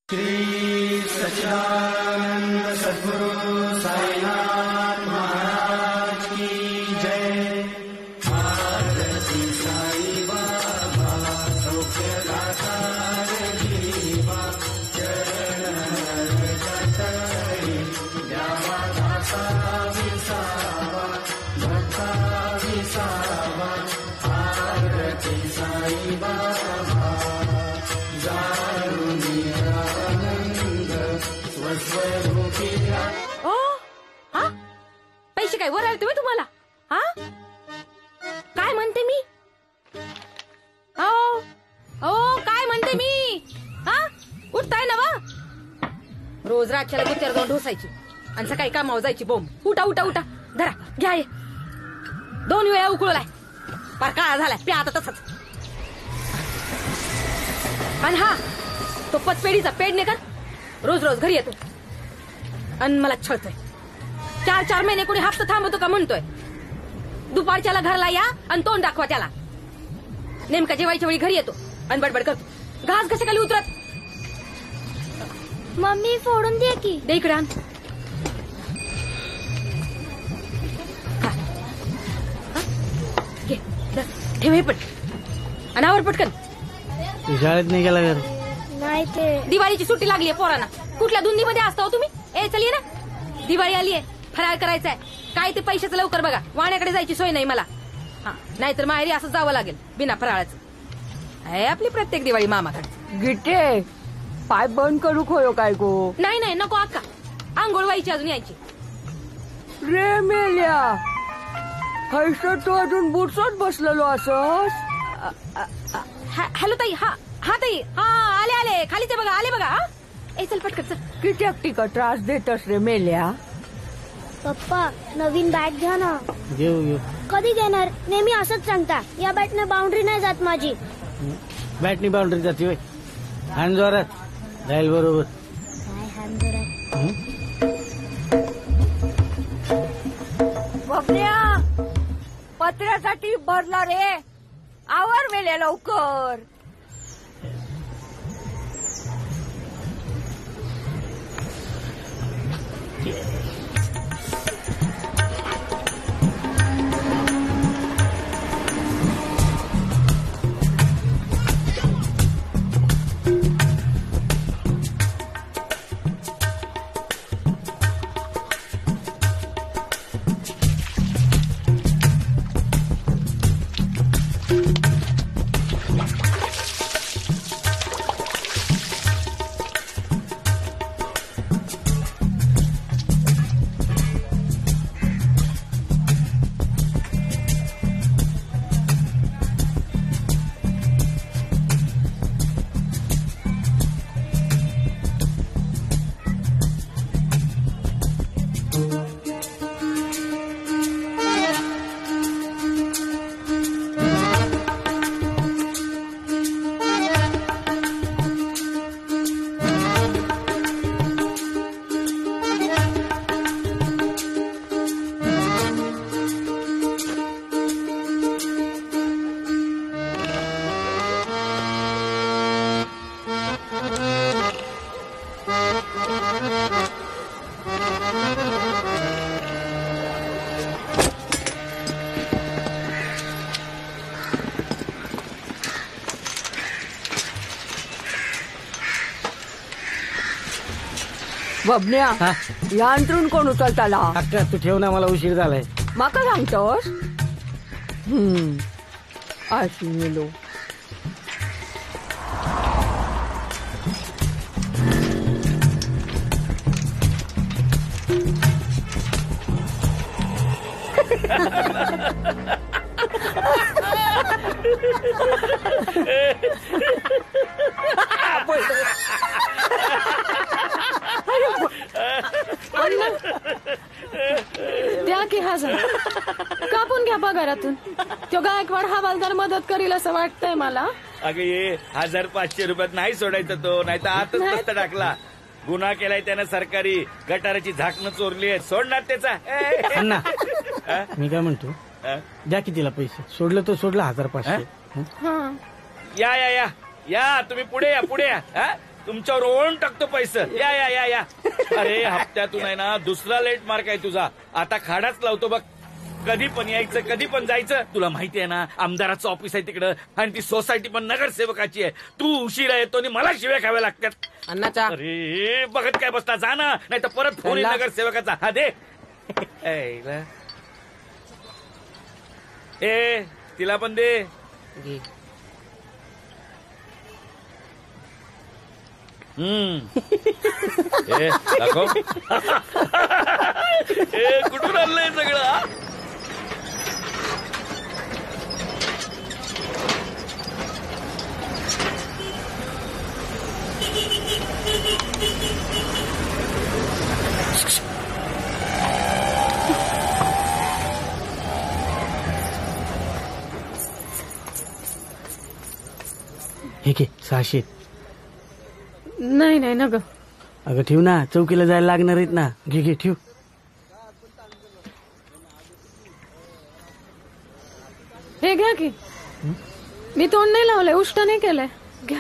श्री सच्चिदानंद सद्गुरु साईनाथ महाराज की जय। आरती साई बाबा सौख्यदाता जीवा चरण द्यावा दासा विसावा भक्ता विसावा। आरती साई बाबा पैसे काय वर आले तुम्हाला? हा काय म्हणते मी? काय म्हणते मी? हा उठताय ना वा? रोज रातच्याला गुत्यावर जाऊन ढोसायची आणि सकाळी कामावर जायची बोंब. उठा उठा उठा धरा घ्या हे. 2 वेळा उकळलाय पार काळा झालाय. प्या आता तसाच. आणि हा तो पचपेढीचा पेड नाही का रोज रोज घरी येतो आणि मला छळतोय. 4 महिने कोणी हप्ता थांबवतो का म्हणतोय. दुपारच्याला घरला या आणि तोंड दाखवा त्याला. नेमका जेवायच्या वेळी घरी येतो आणि बडबड करतो. घास कशा खाली उतरत. मम्मी फोडून दे की. दे इकडे आण. ठेव हे पण आणि आवर पटकन. शाळेत नाही गेला घर. नाही ते दिवाळीची सुट्टी लागली आहे पोरांना. कुठल्या धुंदीमध्ये असता हो तुम्ही? ए चलिये ना दिवाळी आलीये. फराळ करायचंय. काय ते पैशाचं लवकर बघा. वाण्याकडे जायची सोय नाही मला. हा नाहीतर माहेरी असं जावं लागेल बिना फराळाचं. आहे आपली प्रत्येक दिवाळी मामाकडे. गिट्टे पाय बंद करू खोयो काय गो. नाही नाही नको अक्का. आंघोळ व्हायची अजून यायची. रे मेल्या हैसर तू अजून बुरसत बसलेलो असस. हॅलो ताई. हा हा ताई. हा आले आले खालीच बघा. आले बघा. हा ए चल पटकन चल. किती टिका त्रास देतस रे मेल्या. पप्पा नवीन बॅट घ्या ना. घेऊ घेऊ. कधी घेणार? नेहमी असंच सांगता. या बॅटने बाउंड्री नाही जात माझी. बॅटनी बाउंड्री जाते होय. हान जोरात जाईल बरोबर. काय हान जोरात. बघण्या पत्र्यासाठी भरला रे. आवर मेल्या लवकर. बबन्या या अंतरून कोण उचलताला. अक्का तू ठेव ना मला उशीर झालाय. माका सांगतोस. अशी गेलो. द्या की 1000 कापून घ्या पगारातून. तो गायकवाड हवालदार मदत करील असं वाटतंय मला. अगं ये 1500 रुपयात नाही सोडायचा तो. नाही तर आतच बसता टाकला. गुन्हा केलाय त्यानं सरकारी. गटाराची झाकणं चोरली आहेत. सोडणार त्याचा. अण्णा मी काय म्हणतो द्या की तिला पैसे. सोडलं तो सोडलं 1500. या या या या तुम्ही पुढे या पुढे या. तुमच्यावर ओळून टाकतो पैसे. या या या या. अरे हप्त्यातून आहे ना दुसरा लेट मार्क आहे तुझा. आता खाडाच लावतो बघ. कधी पण यायचं कधी पण जायचं. तुला माहिती आहे ना आमदाराचं ऑफिस आहे तिकडं आणि ती सोसायटी पण नगरसेवकाची आहे. तू उशिरा येतो आणि मला शिव्या खाव्या लागतात. अन्नाचा अरे बघत काय बसता जा ना नाही तर परत फोन येईल नगरसेवकाचा. हा दे. ए तिला पण दे. दाखव. कुठून आणलंय सगळं. हे घे 600. नाही नाही ना ग. अगं ठेव ना, चौकीला जायला लागणार आहेत ना. घे घे ठेव. हे घ्या की. मी तोंड नाही लावलंय, उष्ट नाही केलंय. घ्या.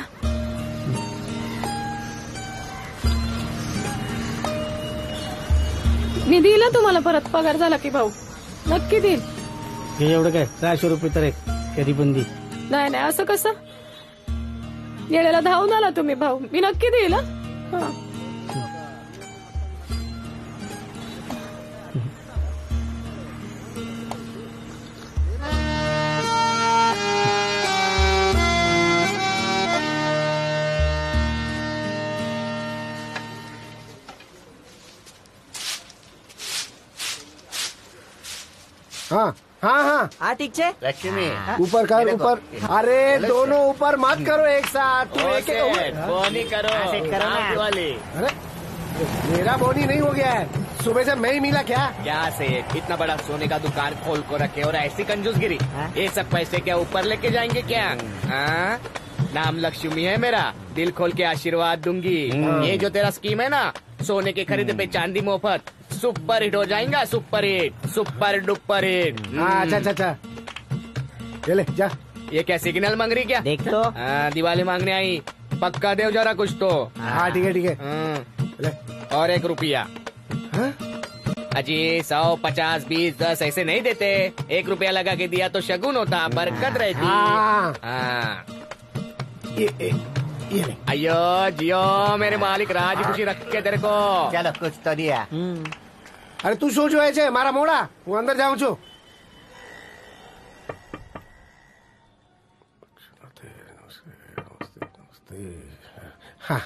मी दिला तुम्हाला परत पगार झाला की भाऊ. नक्की देईल. हे एवढं काय 600 रुपये तर आहे, कधी पण दे. नाही नाही असं कसं. येण्याला धावून आला तुम्ही भाऊ. मी नक्की देईल. हा. हाँ हाँ हाँ हाँ ठीक छे लक्ष्मी ऊपर कर ऊपर. अरे दोनों ऊपर मत करो एक साथ. तुम एक बोनी करो. अरे मेरा बोनी नहीं हो गया है. सुबह से मैं ही मिला क्या. क्या सेठ इतना बड़ा सोने का दुकान खोल को रखे और ऐसी कंजूसगिरी. ये सब पैसे क्या ऊपर लेके जाएंगे क्या. हाँ? नाम लक्ष्मी है मेरा. दिल खोल के आशीर्वाद दूंगी. ये जो तेरा स्कीम है ना सोने के खरीदे पे चांदी मुफ्त सुपर हिट हो जाएगा. Super hit super duper hit. हाँ अच्छा अच्छा अच्छा. ये ले जा. ये क्या सिग्नल मांग रही क्या. देख तो. दिवाली मांगने आई. पक्का दे जरा कुछ तो. हाँ ठीक है ठीक है. ले. और 1 रुपया. हाँ? अजी 100, 50, 20, 10 ऐसे नहीं देते. 1 रुपया लगा के दिया तो शगुन होता. बरकत रहती. हाँ. ये ले. अयो जियो मेरे मालिक राज खुशी रख के तेरे को. चलो कुछ तो दिया. अरे तू શું જોયે છે મારા મોડા. હું અંદર જાઉં છું. હા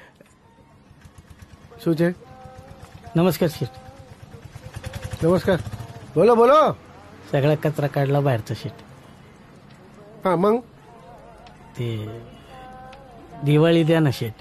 શું છે. नमस्कार शेठ. नमस्कार. बोलो बोलो. सगळा कचरा काढला बाहेरचा शेठ. हा मग ते दिवाळी द्या ना शेठ.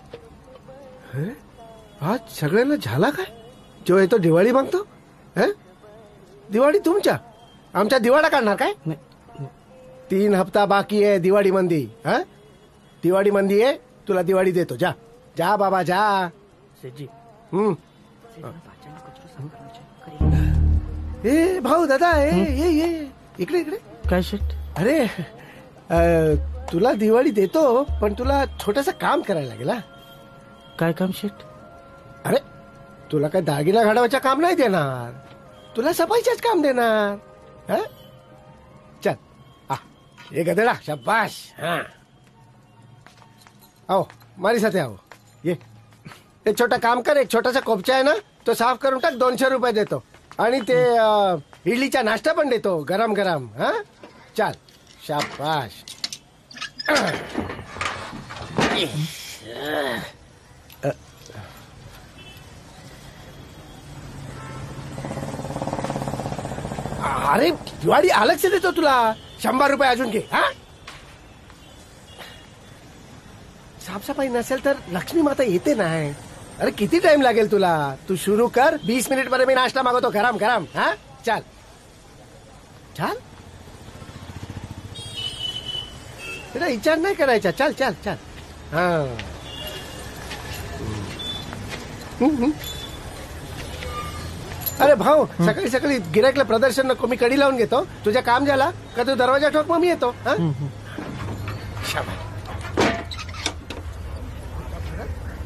आज सगळ्यांना झाला काय. जो येतो दिवाळी मागतो. दिवाळी तुमच्या आमच्या दिवाळा काढणार काय. 3 हप्ता बाकी आहे दिवाळी मंदी. दिवाळी मंदी आहे. तुला दिवाळी देतो. जा जा बाबा जा. शेठजी ए भाऊ दादा ये ये इकडे इकडे. काय शेठ. अरे तुला दिवाळी देतो पण तुला छोटस काम करायला लागेल. काय काम शेठ. अरे तुला काय दागिना घडवायचं काम नाही देणार. तुला सफाईचंच काम देणार. चल ये गधेड़ा शाबाश. हाँ आओ मारी साथे आओ. ये एक छोटा काम कर. एक छोटासा कोपचा आहे ना तो साफ करून टाक. 200 रुपये देतो आणि ते इडलीचा नाश्ता पण देतो गरम गरम. हा चल शाबाश. अरे दिवाळी अलग से देतो तुला. 100 रुपये अजून घे. हा साफसफाई नसेल तर लक्ष्मी माता येते नाही. अरे किती टाइम लागेल तुला. तू सुरू कर. 20 मिनिट मध्ये मी नाश्ता मागवतो गरम गरम. हा चल चल. तुला विचार नाही करायचा. चल चल चल. हा अरे भाऊ सकाळी सकाळी गिरायकला प्रदर्शन नको. मी कडी लावून घेतो. तुझं काम झाला का तू दरवाजा ठोक मग मी येतो. हा शाबास.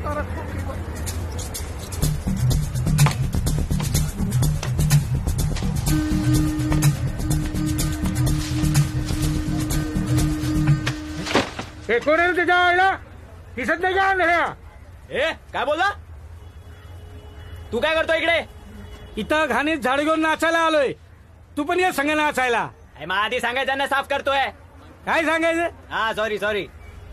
कोण आहे त्याच्या आईला दिसत नाही का अंधळ्या? ए काय बोलला तू? काय करतो इकडे? इथं घाणीत झाड घेऊन नाचायला आलोय. तू पण ये संग नाचायला. मग आधी सांगायचं ना, साफ करतोय. काय सांगायचं? हा सॉरी सॉरी.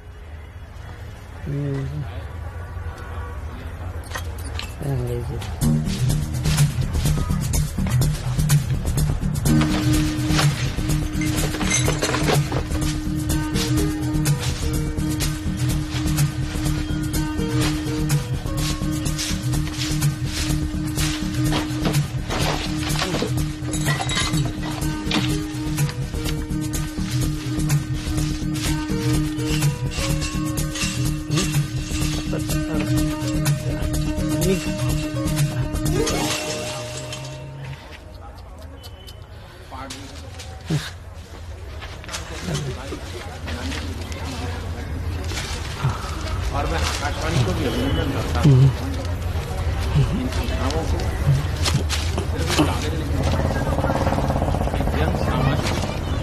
और मैं आकाशवाणी को भी अभिनंदन करता हूँ इन सुझावों को सिर्फ कागज लिखने जन सामाजिक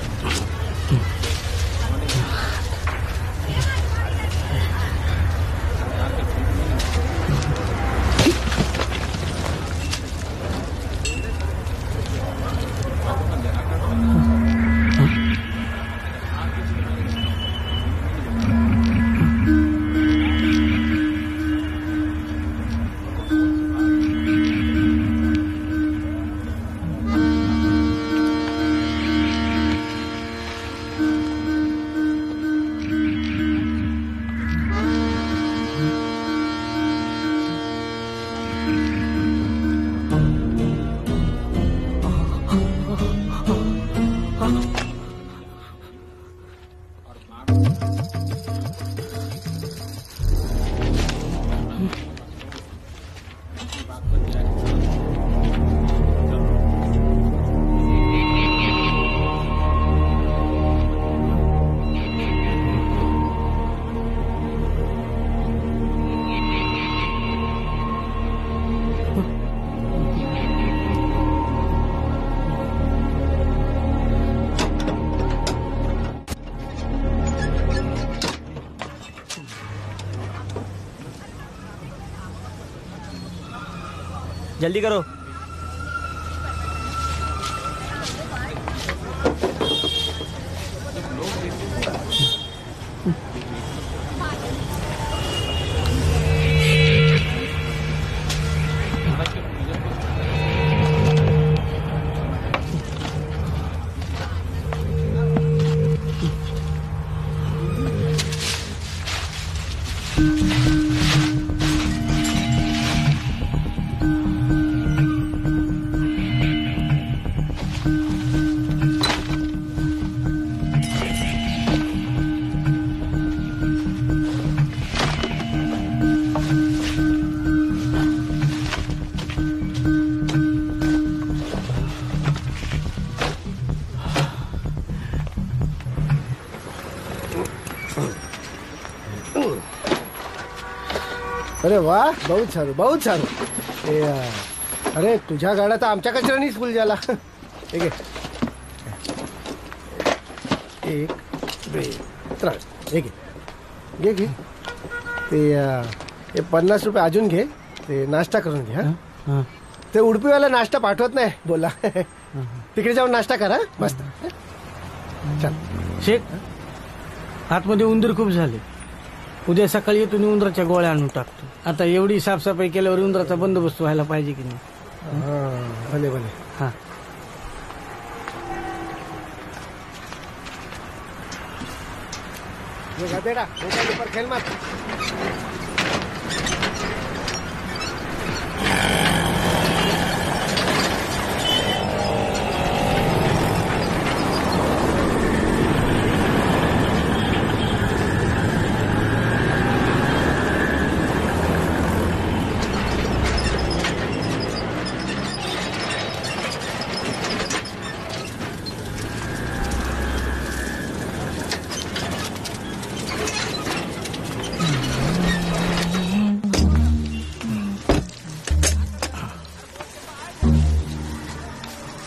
जल्दी करो. अरे वा, बहुत सारू बहुत सारू. अरे तुझ्या गाड्या तर आमच्या कचऱ्यानीच फुल झाला. ठीक आहे, 1 2 3 हे घे घे. ते 50 रुपये अजून घे. ते नाश्ता करून घे. हा, ते उडपीवाला नाश्ता पाठवत नाही बोला. तिकडे जाऊन नाश्ता करा मस्त. चल शेख, आतमध्ये उंदीर खूप झाले. उद्या सकाळी येतो उंदराच्या गोळ्या आणून टाकतो. आता एवढी साफसफाई केल्यावर उंदराचा बंदोबस्त व्हायला पाहिजे की नाही? भले भले. हा, बेटा ऊपर खेल मत.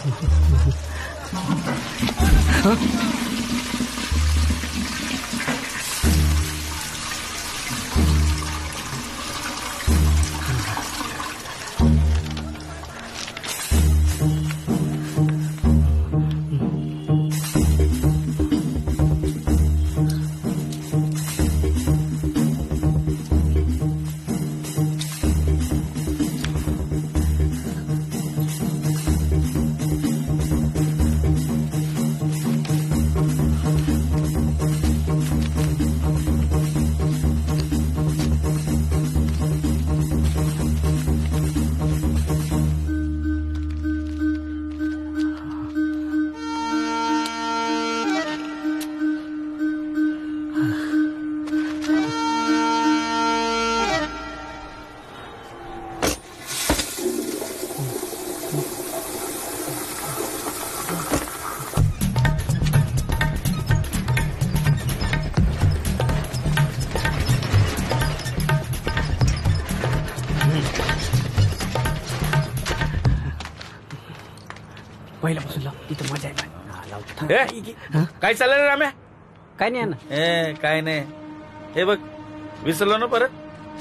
पहिल्यापासून लाव, इथं मजा आहे बाय. लावतो. ए, काय चाललंय रे राम्या? काय नाही ना. काय नाही. हे बघ विसरलो ना परत.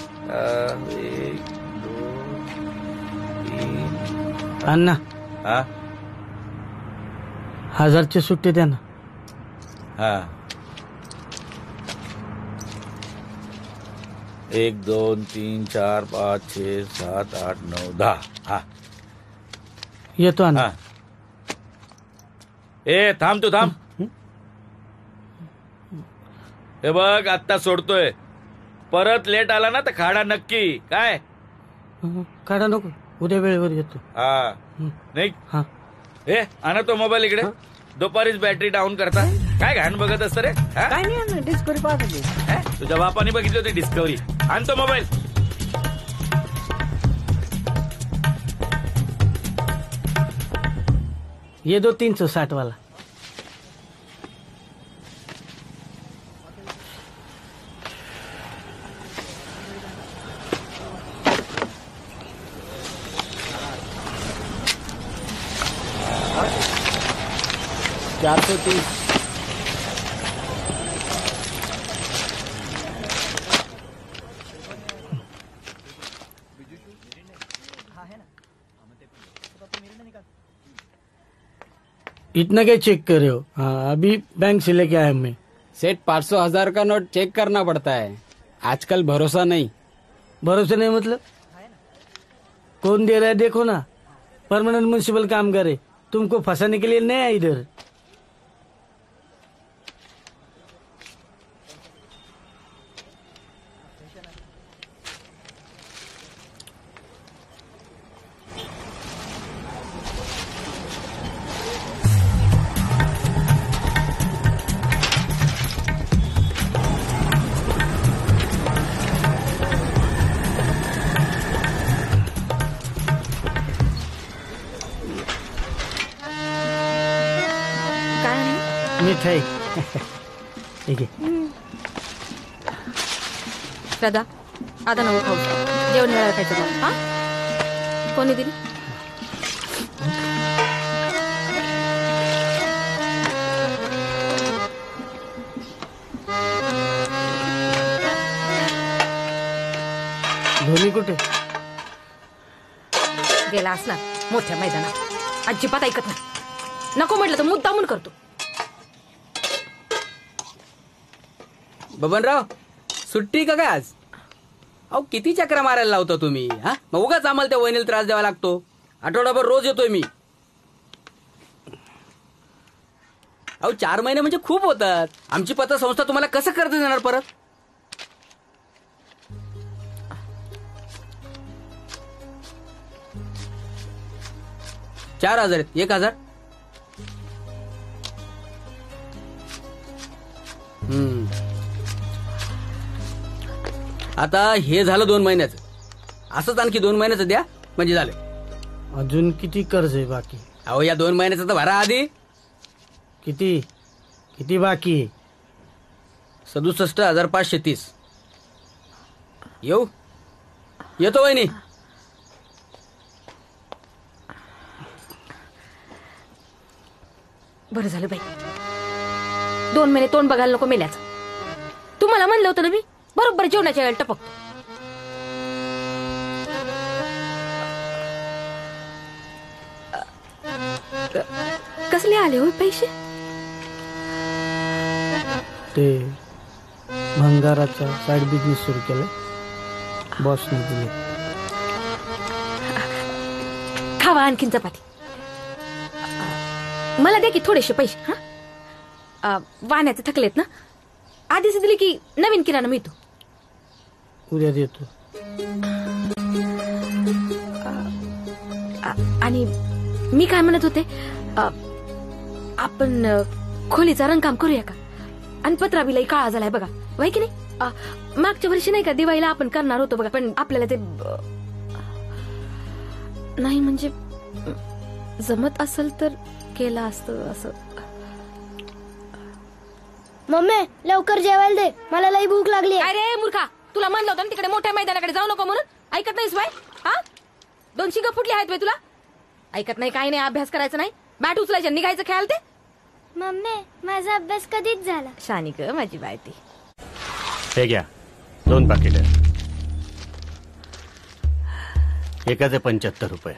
1 2 3. अण्णा हा 1000चे सुट्टे द्या ना. हा 1 2 3 4 5 6 7 8 9 10. हा येतो अण्णा. हा ए थांब तू थांब. हे बघ आत्ता सोडतोय. परत लेट आला ना तर खाडा नक्की. काय काढा नको, उद्या वेळेवर येतो. हा नाही. हा ए आणा तो मोबाईल इकडे. दुपारीच बॅटरी डाऊन करता. काय घाण बघत असतं रे? हा? काय नाही डिस्कवरी पाहतो. तुझ्या बापाने बघितली होती डिस्कवरी. आण तो मोबाईल. ये दो 360 वाला. इतना क्या चेक कर रहे हो? हाँ अभी बैंक से लेके आया मैं. सेठ 500,000 का नोट चेक करना पड़ता है. आजकल भरोसा नहीं. भरोसे नहीं मतलब? कौन दे रहा है देखो ना. परमानेंट म्युनिसिपल काम करे, तुमको फंसाने के लिए नहीं है इधर. मिठाई ठीक आहे. श्रद्धा आता नको खाऊ. जेवण वेळा खायचं मग. हा कोणी दिली? धोनी कुठे? गेला असणार मोठ्या मैदानात. अजिबात ऐकत नाही. नको म्हटलं तर मुद्दामून करतो. बबनराव सुट्टी का काय आज? अहो किती चक्रा मारायला लावता तुम्ही? हा मग उगाच आम्हाला त्या वहिनीला त्रास द्यावा लागतो. आठवडाभर रोज येतोय मी. अहो 4 महिने म्हणजे खूप होतात. आमची पतसंस्था तुम्हाला कसं कर्ज देणार परत? चार 4,000 1,000. आता हे झालं 2 महिन्याचं. असंच आणखी 2 महिन्याचं द्या म्हणजे झालं. अजून किती कर्ज आहे बाकी? अहो या 2 महिन्याचं तर भरा आधी. किती किती बाकी आहे? 67,530. येतो वहिनी. बरं झालं बाई, 2 महिने तोंड बघायला नको मेल्याचं. तुम्हाला म्हणलं होतं ना मी, बरोबर जेवणाच्या वेळेला टपकतो. कसले आले हो पैसे? ते भंगाराचा साईड बिझनेस सुरू केलाय, बॉसने दिले. खावा आणखीन चपाती. मला द्या की थोडेसे पैसे. हा, वाहण्याचे थकलेत ना, आधीच दिली की नवीन किराणा मिळतो. उद्या देतो. आणि मी काय म्हणत होते, आपण खोलीचा रंगकाम करूया का? आणि पत्राबिलाही काळा झालाय बघा, वय की नाही? मागच्या वर्षी नाही का दिवाळीला आपण करणार होतो बघा, पण आपल्याला ते नाही, म्हणजे जमत असेल तर केलं असतं असं. मम्मी लवकर जेवायला दे, मला लई भूक लागली. अरे मूर्खा, तुला म्हणलं होतं ना तिकडे मोठ्या मैदानाकडे जाऊ नको म्हणून, ऐकत नाहीस बाय? हा, 2 शिंग फुटली आहेत बाई तुला, ऐकत नाही, काही नाही, अभ्यास करायचा नाही, बॅट उचलायचं निघायचं खेळायला. ते मम्मी माझा अभ्यास कधीच झाला. शानी ग माझी बाय. ती हे घ्या 2 पाकिट. एकाचे 75 रुपये,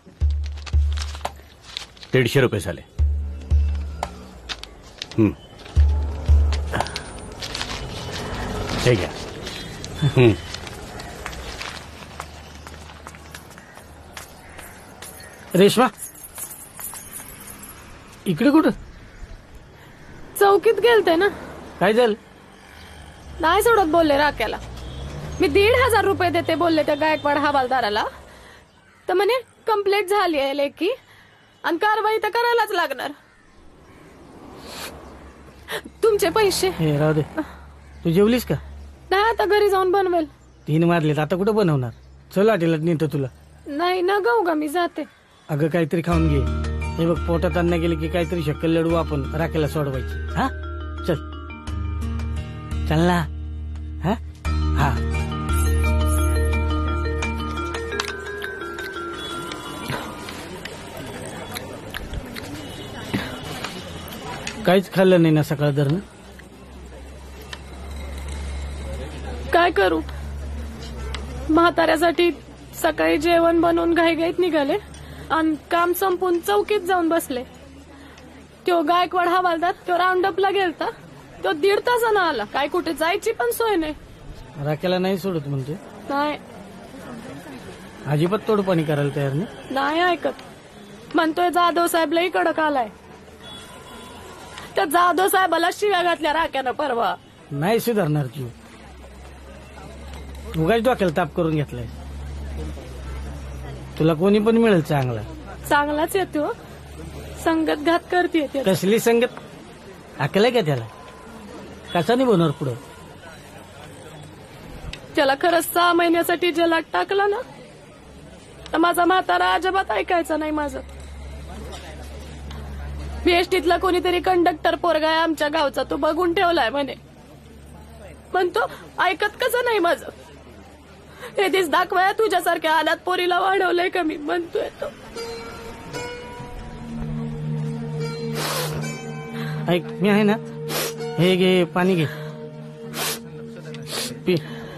150 रुपये झाले. हे घ्या. रेश्मा, इकडे कुठं? चौकीत गेलते ना. काय झालं? नाही सोडत बोलले राख्याला. मी 1,500 रुपये देते बोलले त्या गायकवाड हवालदाराला, तर म्हणे कंप्लेंट झाली आहे लेखी आणि कारवाई तर करायलाच लागणार. तुमचे पैसे. हे राहू दे. तू जेवलीस का? नाही, आता घरी जाऊन बनवेल. 3 वाजलेत, आता कुठं बनवणार? चल हॉटेलात नेतो तुला. नाही न गाऊ गा, मी जाते. अगं काहीतरी खाऊन घे. हे बघ, पोटात अन्न गेले की काहीतरी शक्कल लढू आपण राखेला सोडवायची. हा चल चल ना. हा हा. काहीच खाल्लं नाही ना सकाळ धरणं? काय करू, म्हाताऱ्यासाठी सकाळी जेवण बनवून घाईघाईत निघाले आणि काम संपून चौकीत जाऊन बसले. तो गायकवाड हवालदार तो राऊंडअपला गेलता, तो 1.5 तासानं आला. काय कुठे जायची पण सोय नाही. राखेला नाही सोडत म्हणते? नाही, अजिबात तोडपाणी करायला तयार नाही. नाही ऐकत. म्हणतोय जाधव साहेब लई कडक आलाय. त्या जाधव साहेबाला शिव्या घातल्या राख्यानं परवा. नाही सुधारणार जीव. उगाच डोक्याला ताप करून घेतलाय. तुला कोणी पण मिळेल चांगला. चांगलाच येतो, संगत घात करते. कसली संगत? अकल आहे का त्याला? कसा नाही बनवणार पुढं? त्याला खरंच 6 महिन्यासाठी जलात टाकला ना, तर माझा म्हातारा अजिबात ऐकायचा नाही माझं. बीएसटीतला कोणीतरी कंडक्टर पोरगा आहे आमच्या गावचा, तो बघून ठेवलाय म्हणे. म्हणतो ऐकत कसं नाही माझं? हे दिस दाखवाया तुझ्यासारख्या अनाथ पोरीला वाढवलंय का मी, म्हणतोय तो. ऐक, मी आहे ना, हे घे पाणी घे पी.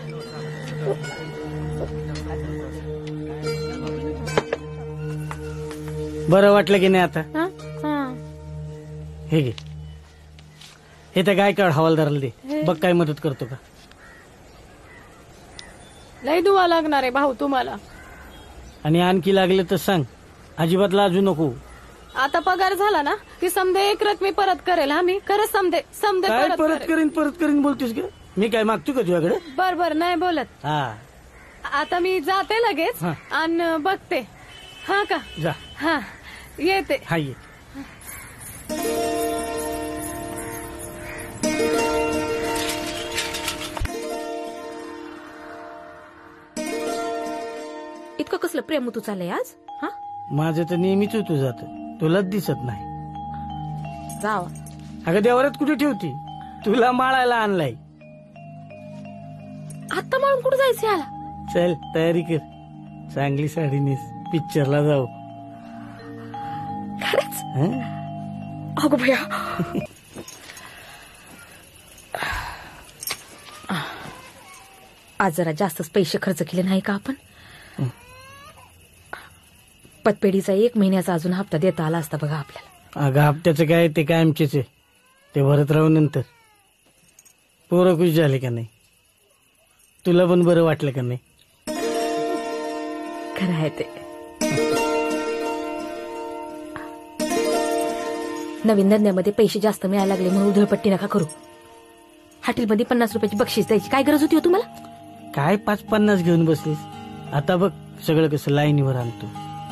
बरं वाटलं की नाही आता? हे घे. हे त्या गायकवाड हवालदाराला दे, बघ काय मदत करतो का. लई दुवा लागणार आहे भाऊ तुम्हाला. आणि आणखी लागले तर सांग, अजिबात लाजू नको. आता पगार झाला ना की समदे एक रकमी परत करेल. आम्ही खरंच समदे काय परत करीन बोलतेस का? मी काय मागतो का तुझ्याकडे? बर नाही बोलत. हा, आता मी जाते लगेच आणि बघते. हा का? जा. हा येते. हा ये. इतकं कसलं प्रेम तू चाललंय आज? हा, माझं तर नेहमीच तू जात, तुलाच दिसत नाही. जावा. अगं देवरात कुठे ठेवती? तुला माळायला आणलाय. आता माळून कुठे जायचं याला? चल तयारी कर, चांगली साडी नेस, पिक्चरला जाऊ. खरंच? अगो भैया आज जरा जास्तच पैसे खर्च केले नाही का आपण? पतपेढीचा 1 महिन्याचा अजून हप्ता देता आला असता बघा आपल्याला. अगं हप्त्याचं काय ते कायमचेच आहे, ते भरत राहू नंतर. पोरं खुश झाले का नाही? तुला पण बरं वाटलं का नाही? खरं आहे ते. नवीन धंद्यामध्ये पैसे जास्त मिळायला लागले म्हणून उधळपट्टी नका करू. हॉटेलमध्ये 50 रुपयाची बक्षीस द्यायची काय गरज होती हो तुम्हाला? काय 5-50 घेऊन बसलीस? आता बघ सगळं कसं लाईनीवर आणतो.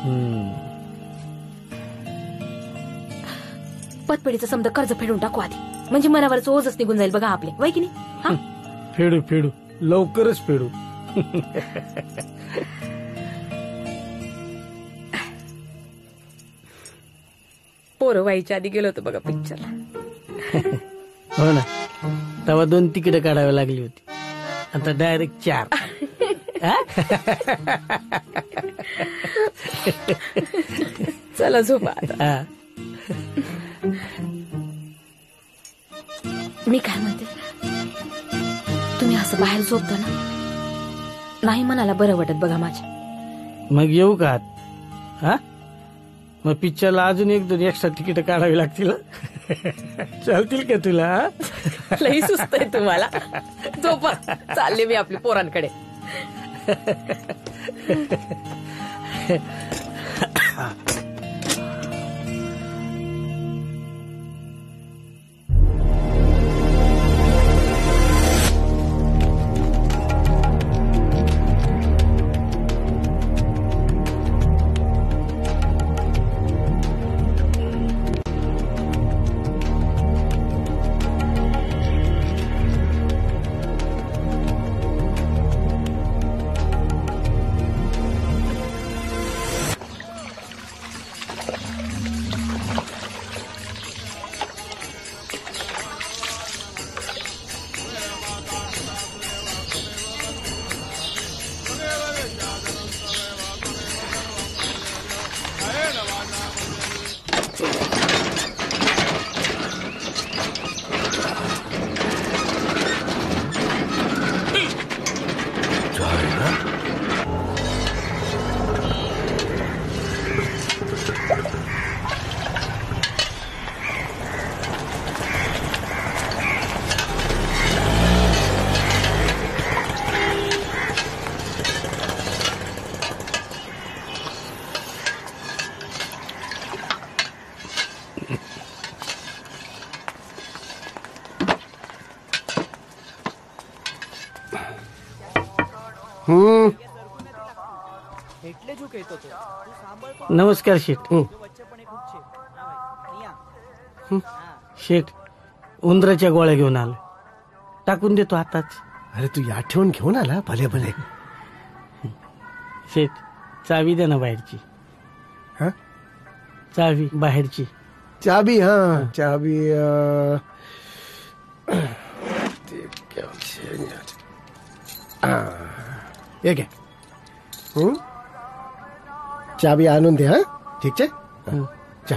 पतपेढीचं समजा कर्ज फेडून टाकू आधी, म्हणजे मनावरच ओझच निघून जाईल बघा आपले, वय की नाही? हा फेडू लवकरच फेडू. पोरं व्हायच्या आधी गेलो होतो बघा पिक्चरला. हो ना, तेव्हा 2 तिकीट काढावी लागली होती, आता डायरेक्ट 4. चला झोपा आता. मी काय म्हणते, तुम्ही असं बाहेर झोपता ना, नाही मनाला बरं वाटत बघा माझ्या. मग येऊ का? हा मग पिक्चरला अजून 1-2 एक्स्ट्रा तिकीट काढावी लागतील. चालतील का तुला? लई सुस्त आहे तुम्हाला. झोपा, चालले मी आपल्या पोरांकडे. नमस्कार शेठ. शेठ उंदराच्या गोळ्या घेऊन आलो, टाकून देतो आताच. अरे तू या ठेवून घेऊन आला, भले भले. शेठ चावी द्या ना बाहेरची. हा चावी बाहेरची. चाबी? हा चाबी एक आहे. चाबी आणून दे. हा ठीक છે. चा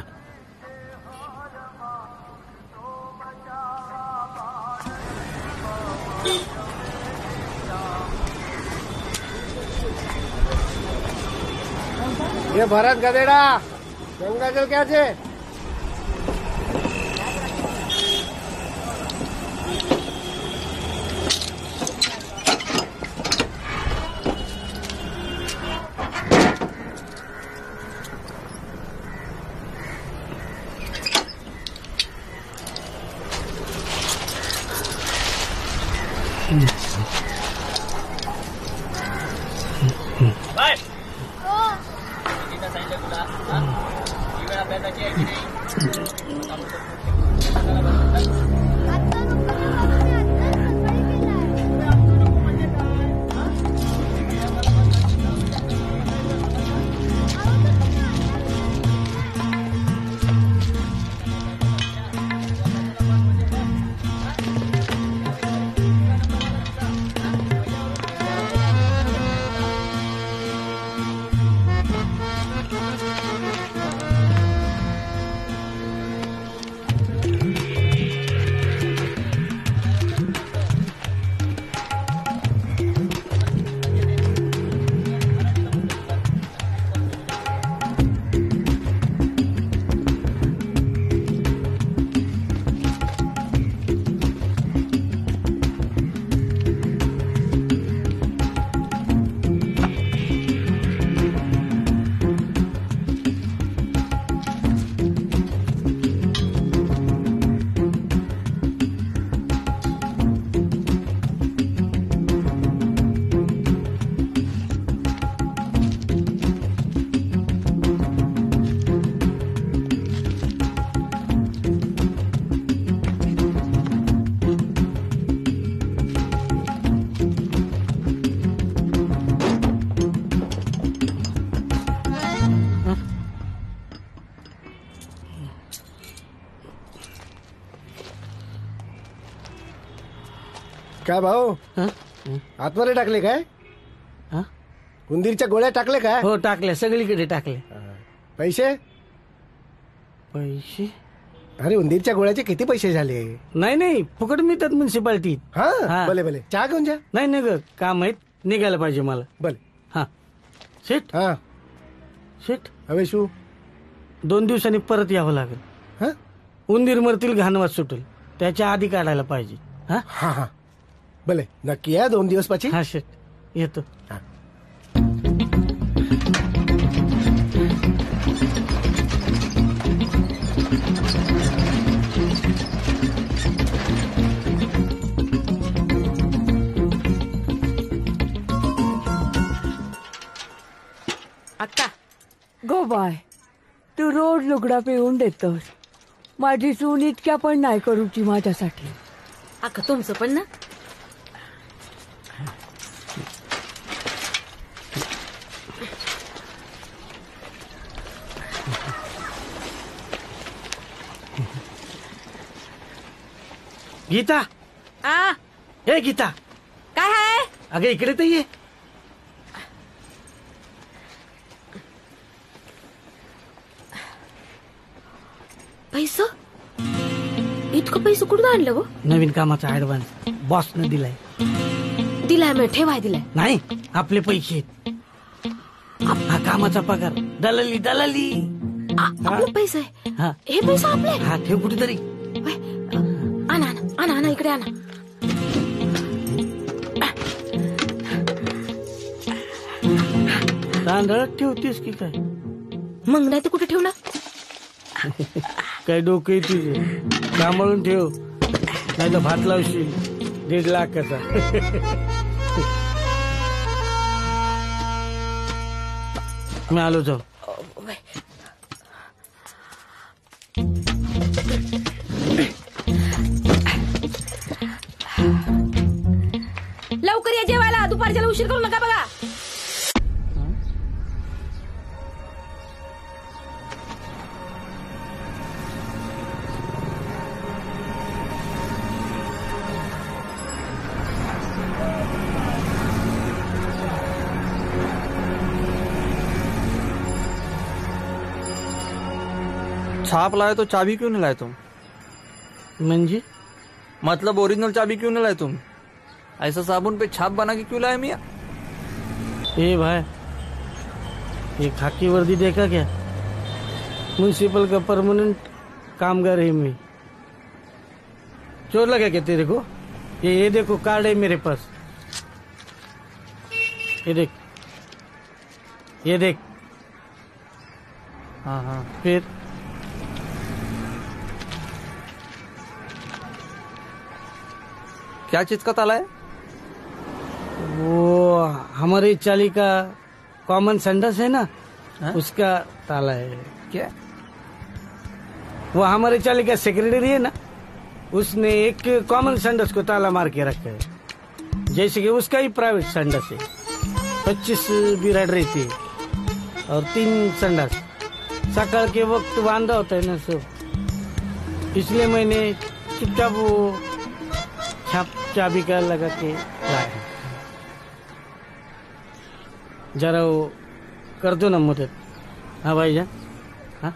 ये भरत गदेड़ा गंगाजल क्या છે? काय भाऊ हा? आतमध्ये टाकले काय हा? उंदीरच्या गोळ्या टाकले काय हो टाकले सगळीकडे टाकले. पैसे पैसे अरे उंदीरच्या गोळ्याचे किती पैसे झाले नाही फुकट मिळतात म्युन्सिपाल्टीत. हा भले चहा घेऊन जा. नाही ग काम आहेत निघायला पाहिजे मला. भले हा शेठ हा शेठ हवे शू 2 दिवसांनी परत यावं लागेल. हा उंदीर मरतील घाणवास सुटेल त्याच्या आधी काढायला पाहिजे. हा हा हा भले नक्की या 2 दिवस पाછી. हा शेठ येतो. अक्का गो बाय तू रोज लुगडा पिळून देतोस. माझी सून इतक्या पण नाही करूची माझ्यासाठी. अक्का तुमचं पण ना. गीता आ हे गीता काय आहे. अगं इकडे तर ये. पैसा इतकं पैसे कुठून आणलं व. नवीन कामाचा ऍडव्हान्स बॉसनं दिलाय. दिलाय मी ठेवाय दिलाय. नाही आपले पैसे हा कामाचा पगार दलाली दलाली. आपले पैसे हा हे पैसे आपले. हा ठेव कुठेतरी. आणा आणा आणा आणा इकडे आणा. तांदळात ठेवतेस की काय. मग नाही तर कुठे ठेवणार. काय डोकं तुझे सांभाळून ठेव नाही तर भात लावशील 1.5 लाखाचा. मी आलो जाऊ. लवकर या जेवायला. दुपारच्याला उशीर करू नका बघा. छाप लाए तो चाबी क्यों नहीं लाए तुम? म्हणजे मतलब ओरिजिनल चाबी क्यों नहीं लाए तुम? ऐसा साबुन पे छाप बना के क्यों लाए मियाँ? ए भाई ये खाकी वर्दी देखा क्या. म्युनिसिपल का परमानेंट कामगार है मैं. चोर लगा क्या तेरे को. ये देखो कार्ड है मेरे पास. ये देख ये देख. हाँ हाँ फिर क्या चीज का ताला है? वो हमारी चाली का कॉमन संडस है ना उसका ताला है. क्या? वो हमारे चाली का सेक्रेटरी है ना उसने एक कॉमन संडस को ताला मार के रखा है. जैसे कि उसका ही प्राइवेट संडस है. 25 बिराड रहती है और 3 संडस. सकाल के वक्त बांधा होता है ना सब. इसलिए मैंने चुपचाप वो चाबी का लगा के लाया. जरा वो कर दो ना मदद. हाँ भाईजान. हाँ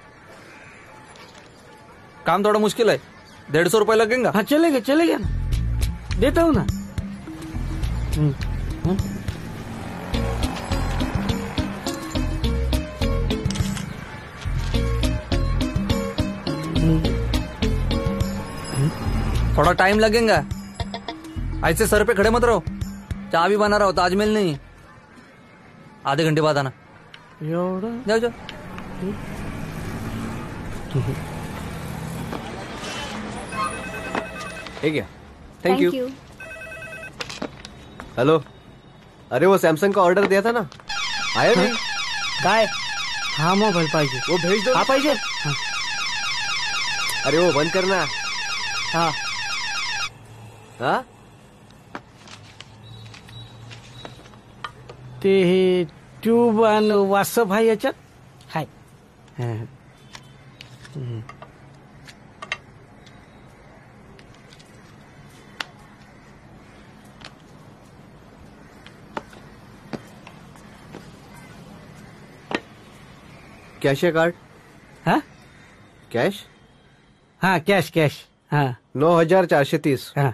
काम थोड़ा मुश्किल है. 150 रुपए लगेगा. हाँ चलेगा ना. देता हूँ ना. थोड़ा टाइम लगेगा. ऐसे सर पे खड़े मत रहो. चाबी बना रहा हो ताजमहल नहीं. आधे घंटे बाद आना. जाओ जाओ. ठीक है थैंक यू. हेलो अरे वो सैमसंग का ऑर्डर दिया था ना आया नहीं. काय हा मोबाईल पाहिजे. वो भेज दो. हा पाहिजे. अरे वो बंद करना. हाँ हाँ ते हे ट्यूब आणि वासप आहे याच्यात. हाय कैश है कार्ड? हाँ कैश? हाँ कैश कैश हाँ 9,430. हाँ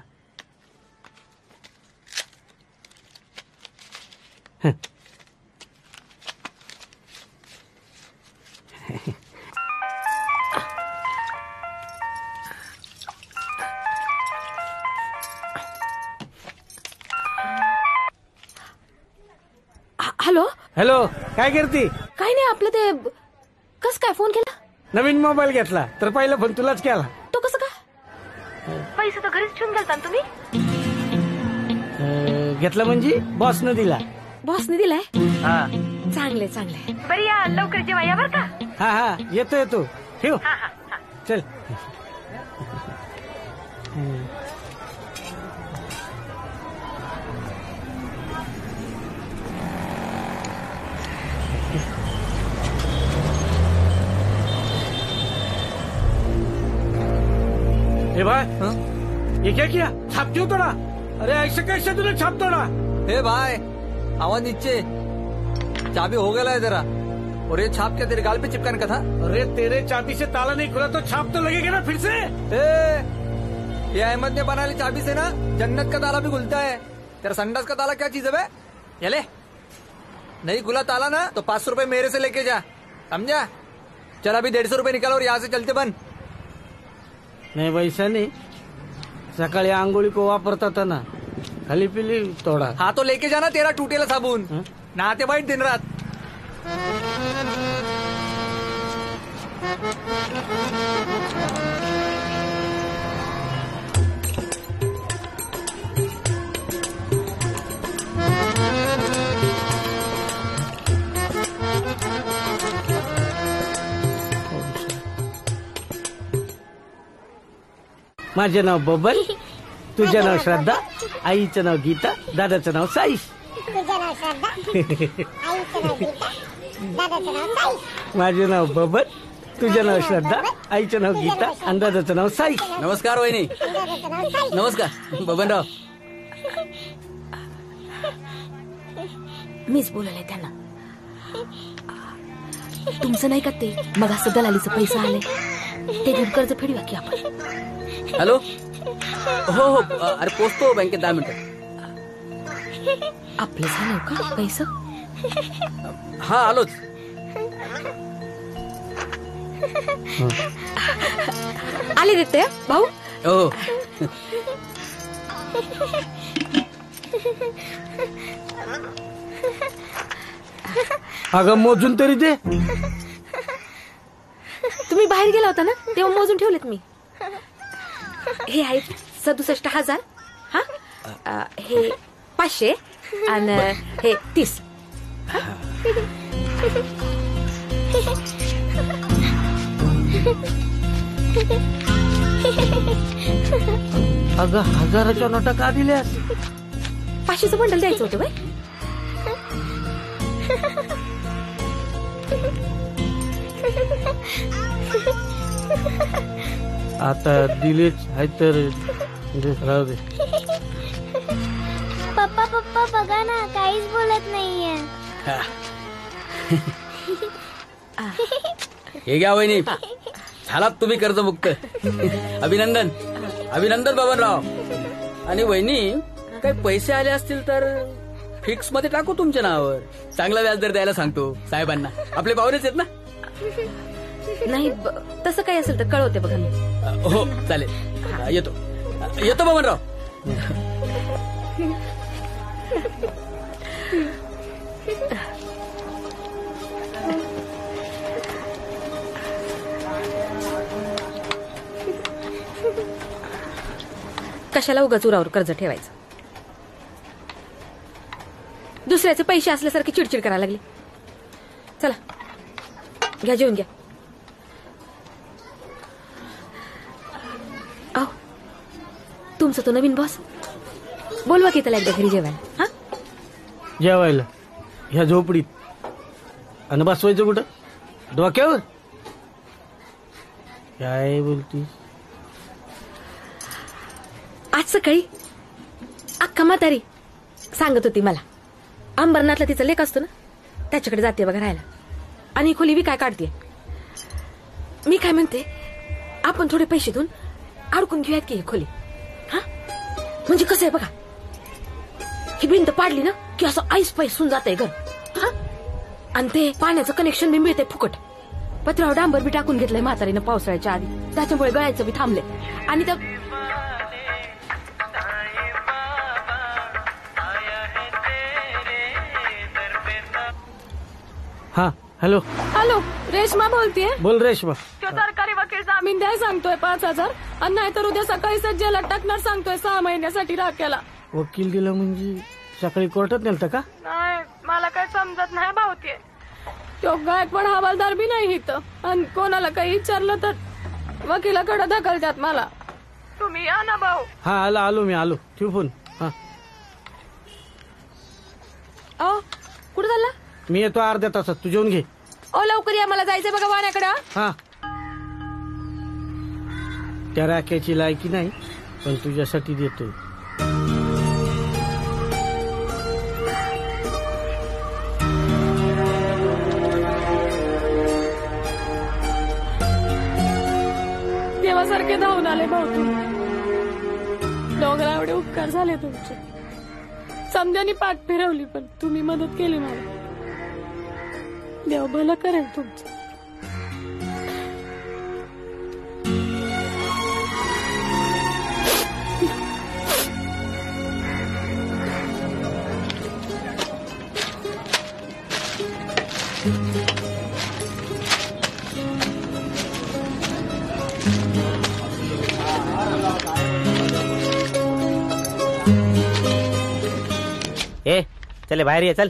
हॅलो हॅलो काय करती? काय नाही आपलं ते कस काय फोन केला? नवीन मोबाईल घेतला तर पहिला फोन तुलाच केला. तो कसं काय? पैसे तर घरीच ठेवून गेलता ना तुम्ही. घेतला म्हणजे बॉसनं दिला. बॉसने दिलाय? हा चांगले चांगले. बरी या लवकर जेव्हा या बर का. हा हा येतो येतो ठेव. चल ए भाई ये क्या किया? छाप क्यों तोड़ा? अरे ऐसे कैसे तूने छाप तोड़ा? हे भाई आवाज नीचे, चाबी हो गया है तेरा. और ये छाप क्या तेरे गाल पे चिपकाने का था? अरे तेरे चाबी से ताला नहीं खुला तो छाप तो लगेगा ना फिर से. ये अहमद ने बना ली चाबी से ना जन्नत का ताला भी खुलता है. तेरा संडास का ताला क्या चीज है बे? ये ले, नहीं खुला ताला ना तो 500 रुपए मेरे से लेके जा, समझा? चल अभी 150 रुपए निकाल और यहाँ से चलते बन. नाही वैसा नाही. सकाळी आंघोळी को वापरता था ना, खाली पिली तोड़ा. हाँ तो लेके जाना तेरा टूटेला साबुन. नहाते बैठ दिन रात. माझे नाव बबन, तुझं नाव श्रद्धा, आईचं नाव गीता, दादाचं नाव साईश. माझे नाव बबन, तुझं नाव श्रद्धा, आईचं नाव गीता आणि दादाचं नाव साईश. नमस्कार वहिनी. नमस्कार बबनराव. मीच बोलले त्यांना. तुमचं नाही का ते मग असं दलालीचं पैसा आले ते घेऊन कर्ज फेडूया की आपण. हॅलो हो हो अरे पोचतो बँकेत 10 मिनिटं. आपलं झालं का पैसा? हा आलोच. आले देते भाऊ. हो अगं मोजून तरी दे. तुम्ही बाहेर गेला होता ना तेव्हा मोजून ठेवलेत मी. हे आहेत 67,000. हा हे 500 आणि हे 30. अगं 1000च्या नोटा का दिल्यास? 500चं बंडल द्यायचं होतं बाई. आता दिलेच आहे तर राहू दे. पप्पा पप्पा बघा ना काहीच बोलत नाहीये. हे घ्या वहिनी, झालात तुम्ही कर्जमुक्त. अभिनंदन अभिनंदन बबनराव. आणि वहिनी काही पैसे आले असतील तर फिक्स मध्ये टाकू तुमच्या नावावर. चांगला व्याजदर द्यायला सांगतो साहेबांना. आपले पाहुणेच आहेत ना. नाही तसं काही असेल तर कळवते बघा मी. हो चालेल. येतो येतो बबनराव. कशाला उगाच उरावर कर्ज ठेवायचं. दुसऱ्याचे पैसे असल्यासारखे चिडचिड करायला लागली. चला घ्या जेवून घ्या. आओ तुमचा तो नवीन बॉस बोलवा की त्याला एकदा घरी जेवायला. हा जेवायला ह्या झोपडीत आणि बसवायचं कुठं? डोक्यावर. काय बोलतीस? आज सकाळी अक्का म्हातारी सांगत होती मला अंबरनाथला तिचा लेक असतो ना त्याच्याकडे जाते बघा राहायला. आणि ही खोली विकाय काढते. मी काय म्हणते, आपण थोडे पैसे देऊन अडकून घेऊयात की ही खोली. हा म्हणजे कसं आहे बघा, ही भिंत पाडली ना की असं आईस पाईस होऊन जात आहे घर. हा आणि ते पाण्याचं कनेक्शन बी मिळतंय फुकट. पत्र्यावर डांबर बी टाकून घेतलंय म्हातारीनं पावसाळ्याच्या आधी, त्याच्यामुळे गळायचं बी थांबले. आणि त्या हा हॅलो हॅलो, रेश्मा बोलतीये. बोल रेश्मा. तो सरकारी वकील जामीन द्याय सांगतोय 5,000 आणि नाहीतर उद्या सकाळी जेलात टाकणार सांगतोय 6 महिन्यासाठी राख्याला. वकील दिला म्हणजे सकाळी कोर्टात नेलता का? नाही, मला काही समजत नाही भावतीये. तो गायकवाड हवालदार बी नाही इथं, आणि कोणाला काही विचारलं तर वकिलाकडे ढकलतात मला. तुम्ही या ना भाऊ. हा आलो मी आलो. ठेव फोन. हा कुठं चालला? मी येतो अर्ध्या तासात, तू जेवून घे. ओ लवकर या, मला जायचंय बघा वाण्याकडं. हा त्या राख्याची लायकी नाही, पण तुझ्यासाठी देतोय. देवासारखे धावून आले भाऊ. डोंगरा एवढे उपकार झाले तुमचे. समजानी पाठ फिरवली पण तुम्ही मदत केली मला. देव भलं करेल तुमचं. ए चले बाहेर ये, चल.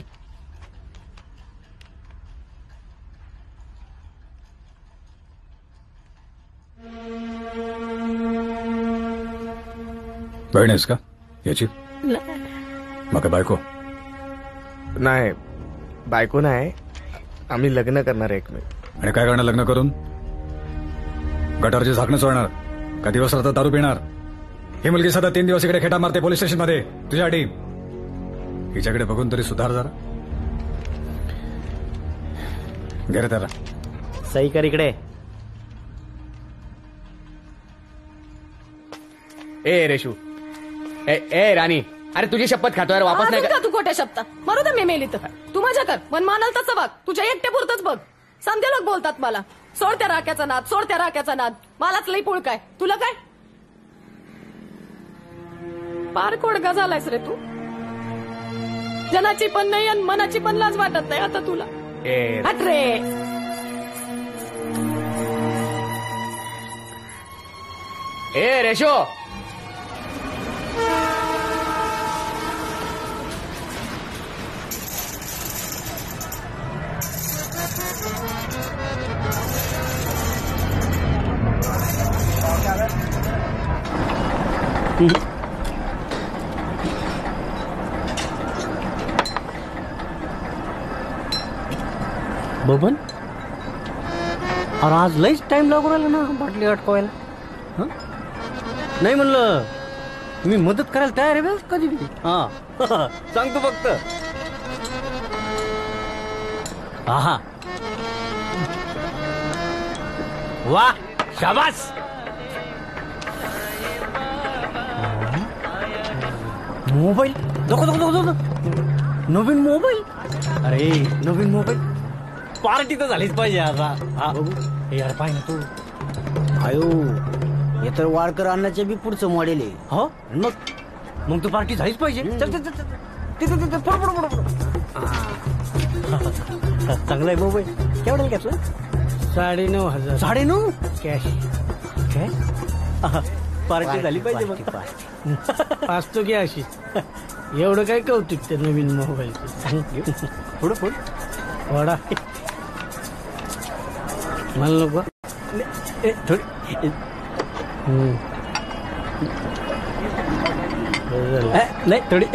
बहीण आहेस का याची? मग काय बायको? नाही, बायको नाही. आम्ही लग्न करणार आहे एकमेक. आणि काय करणार लग्न करून? गटारची झाकणं चोळणार का दिवस रात्र दारू पिणार? ही मुलगी सध्या 3 दिवस इकडे खेटा मारते पोलीस स्टेशन मध्ये तुझ्यासाठी. हिच्याकडे बघून तरी सुधार जरा. घे रे त्याला. सही कर इकडे. ए रेशू, ए राणी, अरे तुझी शपथ खातोय, वापस नाही का तू खोट्या शब्दात? मरू दे मी मेली तर. तू माझ्या कर, मन मानल तसं बघ. तुझ्या एकट्या पुरतच बघ. समजे लोक बोलतात मला, सोड त्या राख्याचा नाद, सोड त्या राख्याचा नाद. मलाच लई पुळ काय, तुला काय? पार कोडगा झालायस रे तू. जनाची पण नाही आणि मनाची पण लाज वाटत नाही आता तुला. हट रे. ए रेशो, बबन, और आज लईच टाइम लागू राहिला ना बाटली अटकवायला. हं? नाही म्हणलं तुम्ही मदत करायला तयार आहे कधी बी. हा सांगतो फक्त. हा वा शाबास. मोबाईल नवीन मोबाईल. अरे नवीन मोबाईल पार्टी तर झालीच पाहिजे आता. यार पाहिजे तू. आयो हे तर वाडकर अण्णाच्या बी पुढचं मॉडेल आहे. हो मग तू पार्टी झालीच पाहिजे. चल चल चल तिथे चांगला आहे मोबाईल. केवढ्याला घेतला? 9,500. 9,500 कॅश. पार्टी झाली पाहिजे. पाचतो घ्या अशी. एवढं काय कौतुक ते नवीन मोबाईलचं. पुढं वडा मला नको थोडी. नाही थोडी.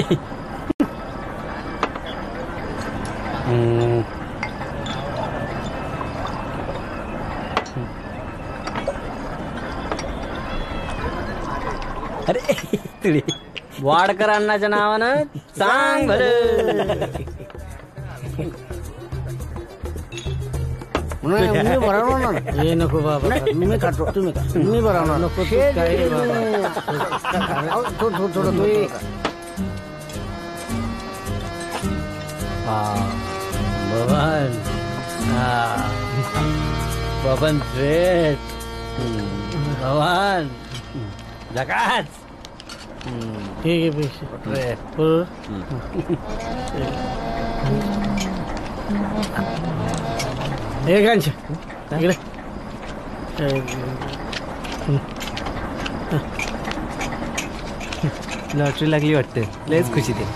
अरे थोडी वाडकर अण्णाच्या नावानं सांग भलं. नाही, मी बनवणार ना. हे नको बाबा. नाही, मी खातो, तुम्ही खा. मी बनवणार. नको तू हे काय तुम्ही- बाबा. अहो, थोडं तुम्ही बबन बबन सेठ भगवान जगाच ठीक आहे पैसे हो. हे गांच्या इकडे लॉटरी लागली वाटते लयच खुशी ते.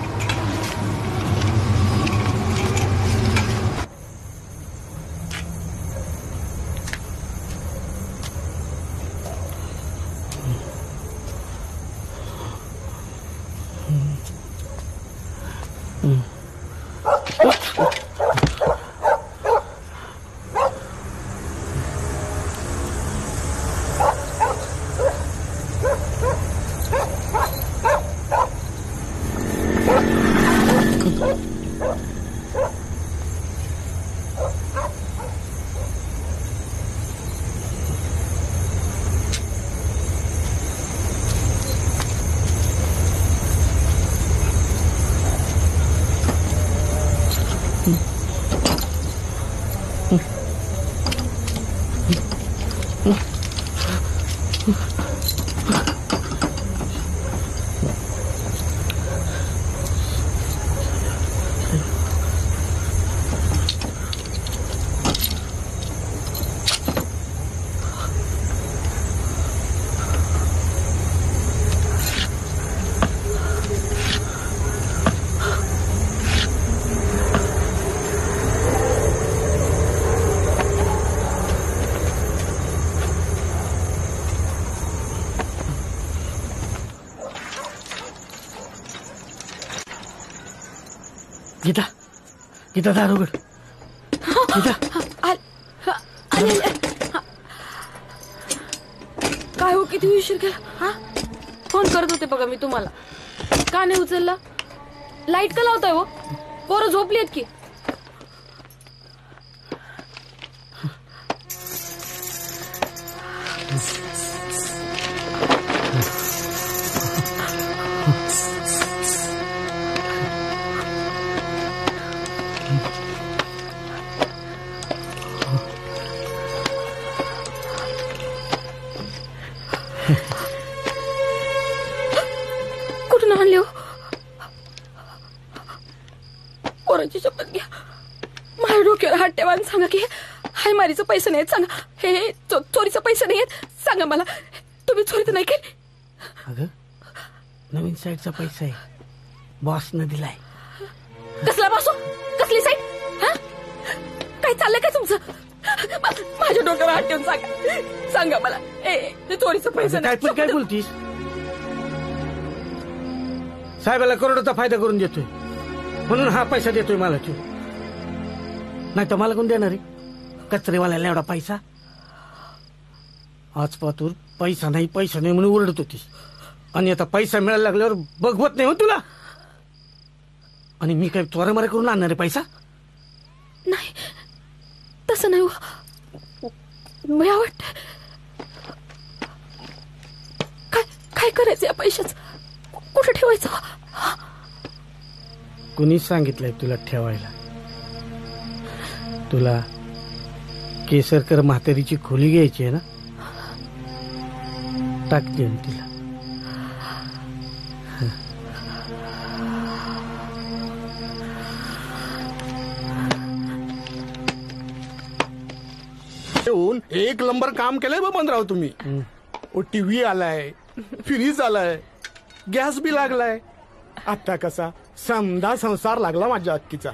गीता गीता दार उघड. गीता काय हो किती उशीर केला हा. फोन करत होते बघा मी तुम्हाला. का नाही उचलला? लाईट का लावताय हो? पोरं झोपली आहेत की? कुठून आणले हो? पोरांची शपथ घ्या. माझ्या डोक्यावर हात ठेवा आणि सांगा की हायमारीचं पैसे नाहीत. सांगा हे चोरीचं पैसे नाहीत. सांगा मला तुम्ही चोरी तर नाही केली? अगं नवीन साईडचा पैसा आहे बॉसनं दिलाय. कसला बॉस? कसली साईड? हा काय चाललंय काय तुमचं? माझ्या डोक्यावर हात ठेवून सांगा. सांगा मला ते चोरीचं पैसे काय पण काय बोलतीस? साहेबाला करोडोचा फायदा करून देतोय म्हणून हा पैसा देतोय मला तू. नाही तर मला कोण देणार आहे कचरेवाल्याला एवढा पैसा? आज पातूर पैसा नाही म्हणून ओरडत होतीस आणि आता पैसा मिळायला लागल्यावर बघवत नाही हो तुला. आणि मी काय चोऱ्यामारे करून आणणार आहे पैसा? नाही तसं नाही. मला वाटत काय करायचं या पैशाच? कुठे ठेवायचं? कुणी सांगितलंय तुला ठेवायला? तुला केसरकर म्हातारीची खोली घ्यायची आहे ना? टाकते तिला. एक नंबर काम केलंय बबनराव तुम्ही. टीव्ही आलाय, फ्रीज आलाय, गॅस बी लागलाय. आता कसा समधा संसार लागला माझ्या अक्कीचा.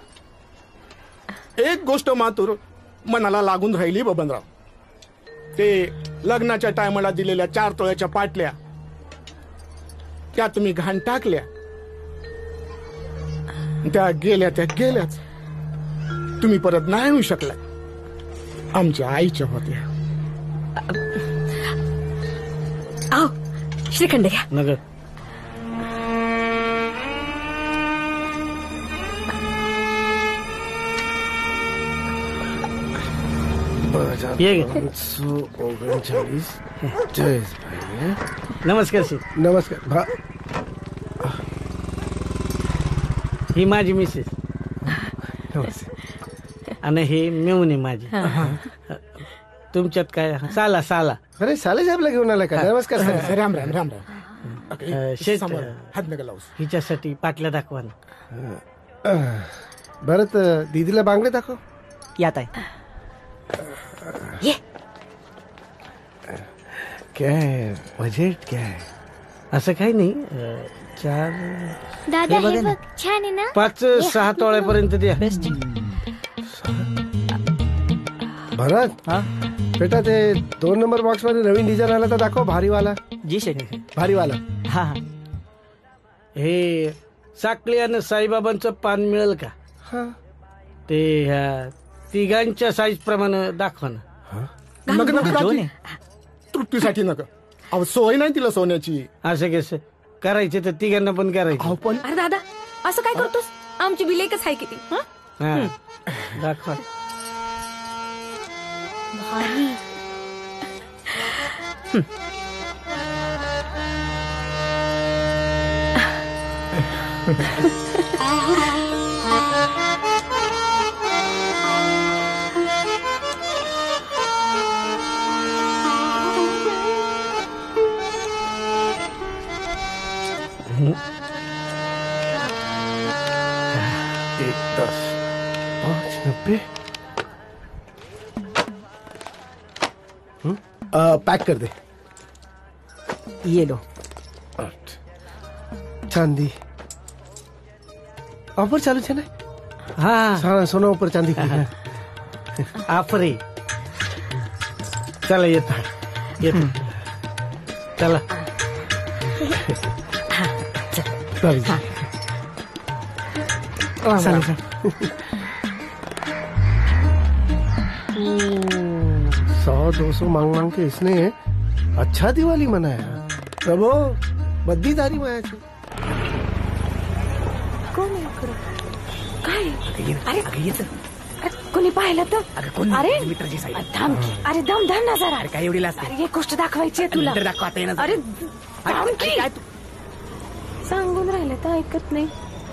एक गोष्ट मातूर मनाला लागून राहिली बबनराव. ते लग्नाच्या टायमाला दिलेल्या 4 तोळ्याच्या पाटल्या त्या तुम्ही घाण टाकल्या. त्या गेल्याच. तुम्ही परत नाही आणू शकला. आमच्या आईच्या होत्या. श्रीखंड घ्या. नगर ये 39 जयेशभाई. नमस्कार शेठ. नमस्कार. ही माझी मिसेस आणि हे मेवणी माझी. तुमच्यात काय साला साला. अरे साले साहेबला घेऊन आला का? नमस्कार सर. राम राम राम राम. शेठ हात नका लावूस. हिच्यासाठी पाटल्या दाखवा ना. बरं तर दीदीला बांगडे दाखव. यात आहे. ये क्या है बजेट क्या है? असं काही नाही. 4 दादा हे बघा हे ना. बघ छान आहे ना. 5-6 तोळ्यापर्यंत द्या. भरत बेटा ते 2 नंबर बॉक्स मध्ये नवीन डिझाईन आला तर दाखव. भारीवाला. जी शेठ. भारीवाला. हा हे साकळी आणि साईबाबांचं पान मिळेल का? ते ह्या तिघांच्या साईज प्रमाणे दाखवा ना. नका नका काकी. तृप्तीसाठी नका. अहो सोय नाही तिला सोन्याची. असं कसं करायचे तर तिघांना पण करायचं. पण अरे दादा असं काय करतोस? आमची बिल एकच आहे किती. हा दाखवा. भारी. एक 10 590. पैक कर दे. ये लो. चांदी ऑफर चालू है ना. हाँ सोना ऊपर चांदी की. आफरी. चला येतो चला. चल. 100-200 मांग मांग के इसने अच्छा दिवाळी मनाया. प्रभो बद्दीदारी मायाची. कोण आहे इकडं? काय अरे कोणी पाहिलं तर? अरे थांब की. अरे दम धर ना जरा. काय एवढी लास्ट. अरे एक गोष्ट दाखवायची आहे तुला. दाखवता येणार. अरे थांब की. सांगून राहिले तर ऐकत नाही.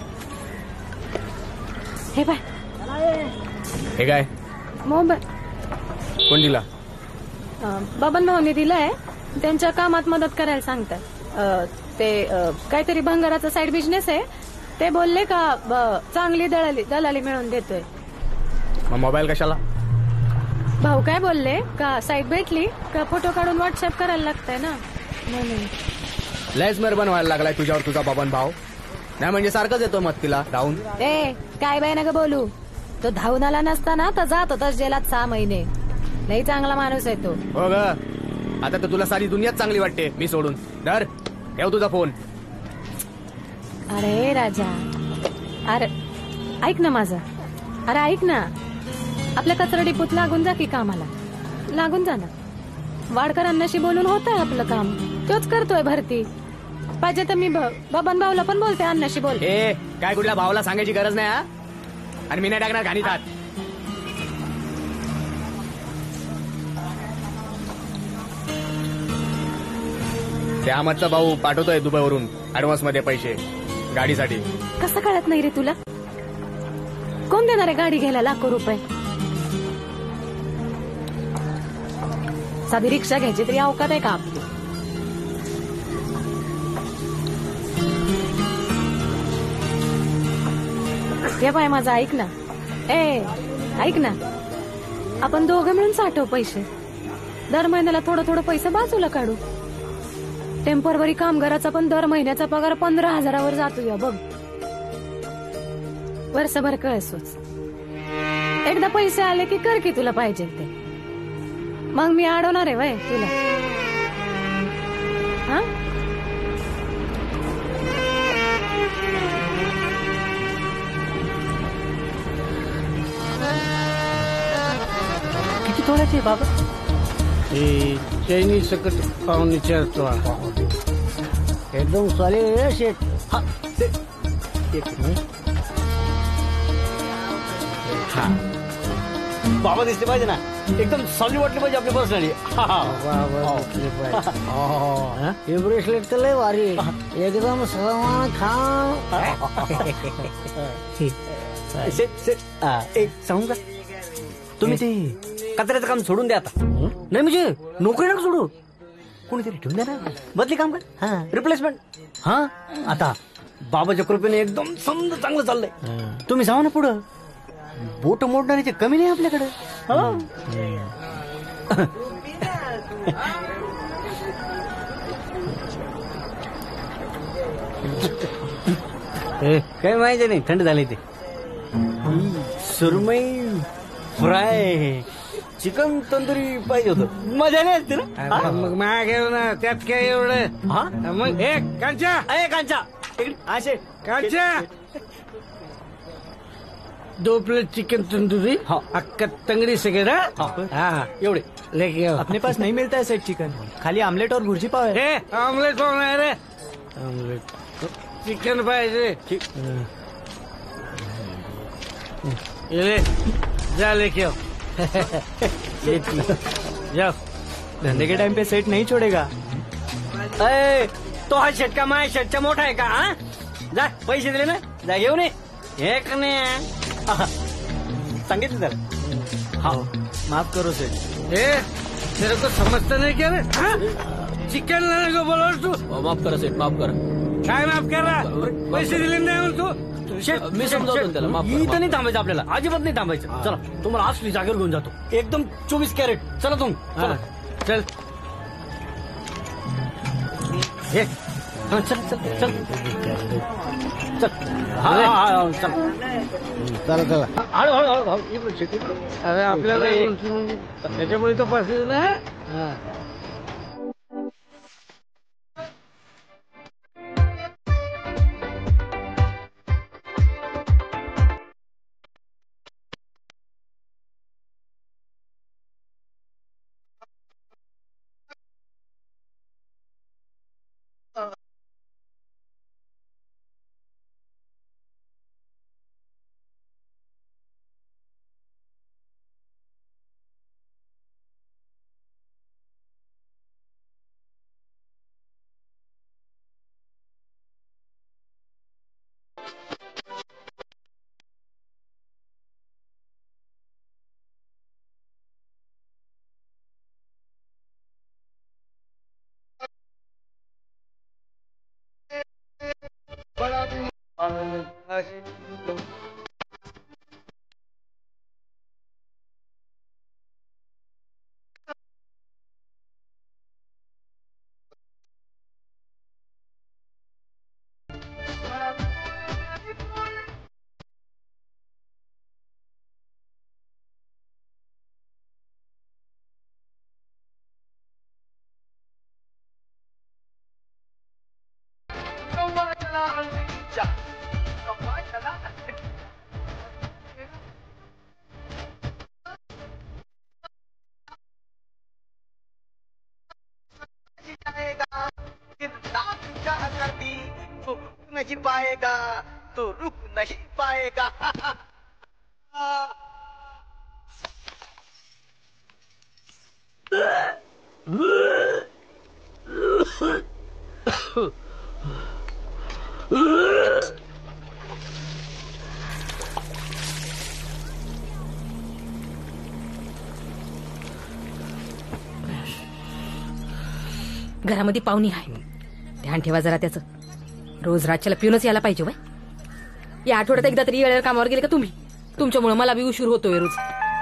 हे बाय हे काय मोबाईल कोण दिला? बबन भाऊने दिलाय. त्यांच्या कामात मदत करायला सांगतात. ते काहीतरी भंगाराचा साईड बिझनेस आहे. ते बोलले का चांगली दलाली मिळवून देतोय. मग मोबाईल कशाला? भाऊ काय बोलले का साईट भेटली का फोटो काढून व्हॉट्सअप करायला लागतंय ना म्हणून. लयच मेहरबान व्हायला लागलाय तुझ्यावर तुझा बबन भाऊ. नाही म्हणजे सारखंच येतो मत तिला धावून. ए काय बाय नका बोलू. तो धावून आला नसताना तर जात होताच जेलात 6 महिने. लई चांगला माणूस आहे तो. हो ग. आता तर तुला सारी दुनियाच चांगली वाटते मी सोडून. धर ठेव तुझा फोन. अरे राजा अरे ऐक ना माझं. अरे ऐक ना. आपल्या कचरा डिपोत लागून जा की कामाला. लागून जा ना. वाडकरांनाशी बोलून होत आहे आपलं काम. तोच करतोय भरती. पाहिजे तर मी बबन भाऊला पण बोलते. अण्णाशी बोल. ए काय कुठल्या भावाला सांगायची गरज नाही. हा आणि मी नाही टाकणार घाणीत हात. ते अहमदचा भाऊ पाठवतोय दुबईवरून ऍडव्हान्स मध्ये पैसे गाडीसाठी. कसं कळत नाही रे तुला? कोण देणार आहे गाडी घ्यायला लाखो रुपये? साधी रिक्षा घ्यायची तरी अवकात आहे का आपली? हे बाय माझं ऐक ना. ऐक ना. आपण दोघं मिळून साठव पैसे. दर महिन्याला थोडं पैसे बाजूला काढू. टेम्परवरी कामगाराचा पण दर महिन्याचा पगार 15,000वर जातो या बघ. वर्षभर कळसोच. एकदा पैसे आले की कर की तुला पाहिजे ते. मग मी अडवणार आहे वय तुला. हा किती तोळ्याचे बाबा? चैनी सकट 4.5 तोळा. एकदम सॉलिड शेट. बाबा दिसले पाहिजे ना. एकदम सावली वाटली पाहिजे आपली पर्सनॅलिटी. हे ब्रेसलेट तर लय भारी आहे. एकदम समान एक सांगू का, तुम्ही ते कचऱ्याचं काम सोडून द्या आता. नाही म्हणजे नोकरी नका सोडू, कोणीतरी ठेवून द्या ना, बदली काम कर, रिप्लेसमेंट. हा आता बाबाच्या कृपेने एकदम समजा चांगलं चाललंय. तुम्ही जावा ना पुढं, बोट मोडणारे कमी नाही आपल्याकडे. काही माहिती नाही, थंड झाले ते. सुरमई फ्राय, चिकन तंदुरी पाहिजे होतं, मजा नाही असते ना. मग मागे ना, त्यात काय एवढं. मग हे कांचा, कांचा असे कांचा, 2 प्लेट चिकन तंदूरी, अक्का तंगड़ी से गेड़ा. हाँ एवढे लेके आओ. अपने पास नहीं मिलता है सेट चिकन, खाली आमलेट और भुर्जी पाव है. ऑमलेट पाव नाही रे, ऑमलेट चिकन पाहिजे. ये ले, जा लेके आओ. जाओ. धंधे के टाइम पे सेट नहीं छोड़ेगा. अरे तो हा षटका माझ्या षटचा मोठा आहे का? हा जा, पैसे दिले ना, जा घेऊन ये. एक नाही सांगितलं तर. हाँ माफ करो सेठ. तेरे को समजता नहीं क्या रे? चिकन लाने को बोलो तू. माफ करा सेठ, माफ करा. काय माफ कर रहा? पैसे दिले नाही तू. मी समजावतो त्याला, माफ करा. इथं नाही थांबायचं आपल्याला, अजिबात नाही थांबायचं. चला तुम्हाला असली जागेवर घेऊन जातो, एकदम 24 कॅरेट. चला तुम चल. चल चल चल चल चल. चला चला. अरे आपल्याला त्याच्यामुळे तो पैसे ना. नहीं पाएगा तो रुक नहीं पाएगा. घरामध्ये पाहुणी आहे, ध्यान ठेवा जरा त्याचं. रोज रातच्याला पिऊनच यायला पाहिजे वय. या आठवड्यात एकदा तरी वेळेवर कामावर गेले का तुम्ही? तुमच्यामुळे मला बी उशीर होतोय रोज.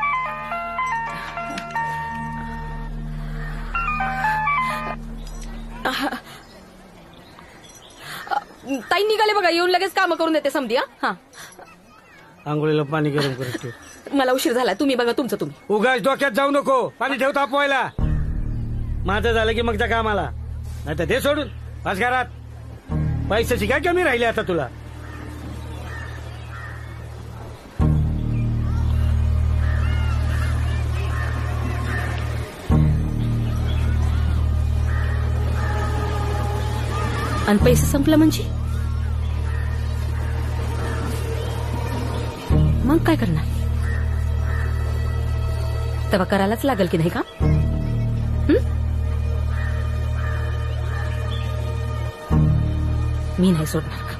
ताई निघाले बघा, येऊन लगेच काम करून देते समधी. हा आंघोळीला पाणी गरम करत. मला उशीर झाला, तुम्ही बघा तुमचं तुम्ही. उगाच डोक्यात जाऊ नको, पाणी ठेव तापवायला. माझं झालं की मग जा कामाला, नाही तर ते सोडून आज घरात. पैशाची काय कमी राहिली आता तुला? आणि पैसे संपलं म्हणजे मग काय करणार? तेव्हा करायलाच लागल की नाही का? मी नाही सोडणार का?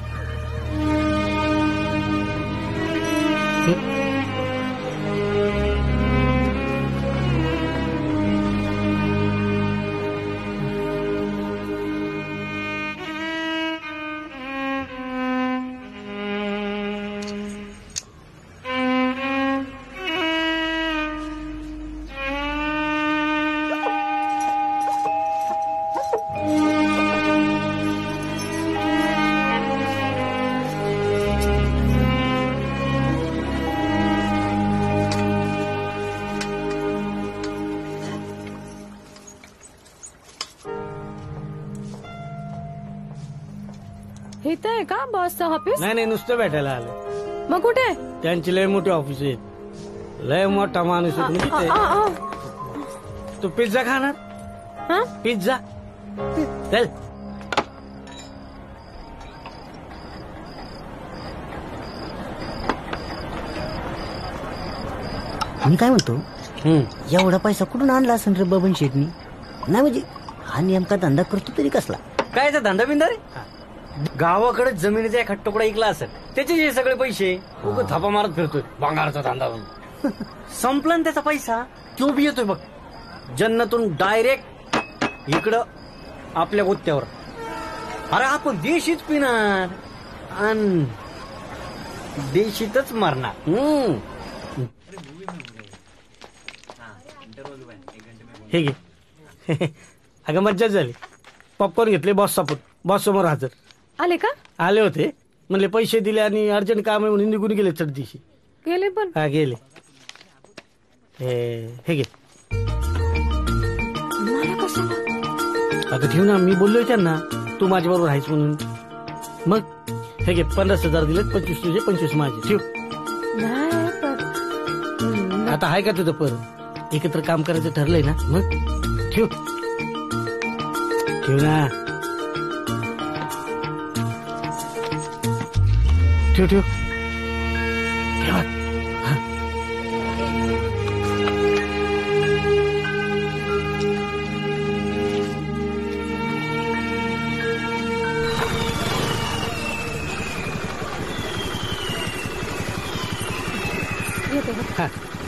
इथं आहे का बॉसचं ऑफिस? नाही नुसतं भेटायला आलं. मग कुठे? त्यांची लय मोठी ऑफिस आहे, लय मोठा माणूस आहे तुम्ही तिथे. तू पिझ्झा खाणार? पिझ्झा चल. मी काय म्हणतो, एवढा पैसा कुठून आणला असेल रे बबन शेटनी? नाही म्हणजे हा नेमका धंदा करतो तरी कसला? काय धंदा बिंदा रे? गावाकडे जमिनीचा एखादा तुकडा ऐकला असेल, त्याचे जे सगळे पैसे उगाच थापा मारत फिरतोय भांगारचा धंदा म्हणून. संपला ना त्याचा पैसा, तो बी येतोय बघ जन्नतून डायरेक्ट इकडं आपल्या गुत्त्यावर. अरे आपण देशीच पिणार आणि देशीतच मारणार. हे घे. अगं मज्जाच झाली. पॉपकॉर्न घेतले, बॉस सपोर्ट, बॉस समोर हजर. आले का? आले होते, म्हणले पैसे दिले आणि अर्जंट काम आहे म्हणून निघून गेले चढदीशी. गेले पण? हा गेले. हे घे. आता ठेव ना, मी बोललोय त्यांना तू माझ्या बरोबर आहेस म्हणून. मग हे घे, 50,000 दिलेत, 25 तुझे 25 माझे. ठेव. आता आहे का तुझं परत? एकत्र काम करायचं ठरलंय ना? मग ठेव. ठेव ना. ठेव ठेव ठेवा. हा.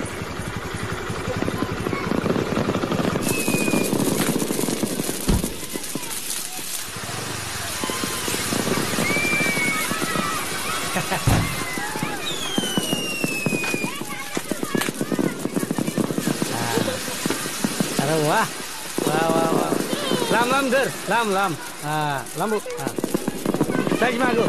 अरे वा वा वा वा. लांब लांब धर, लांब लांब. हा लांबू. हा साईज मागो.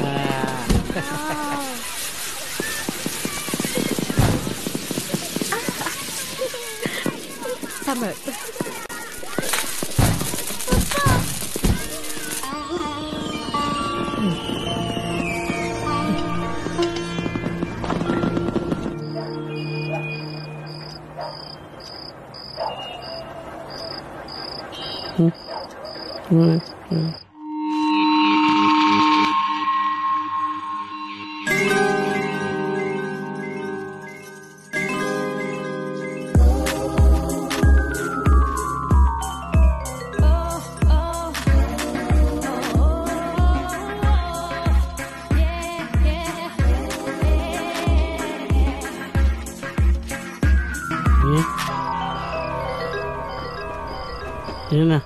ये ना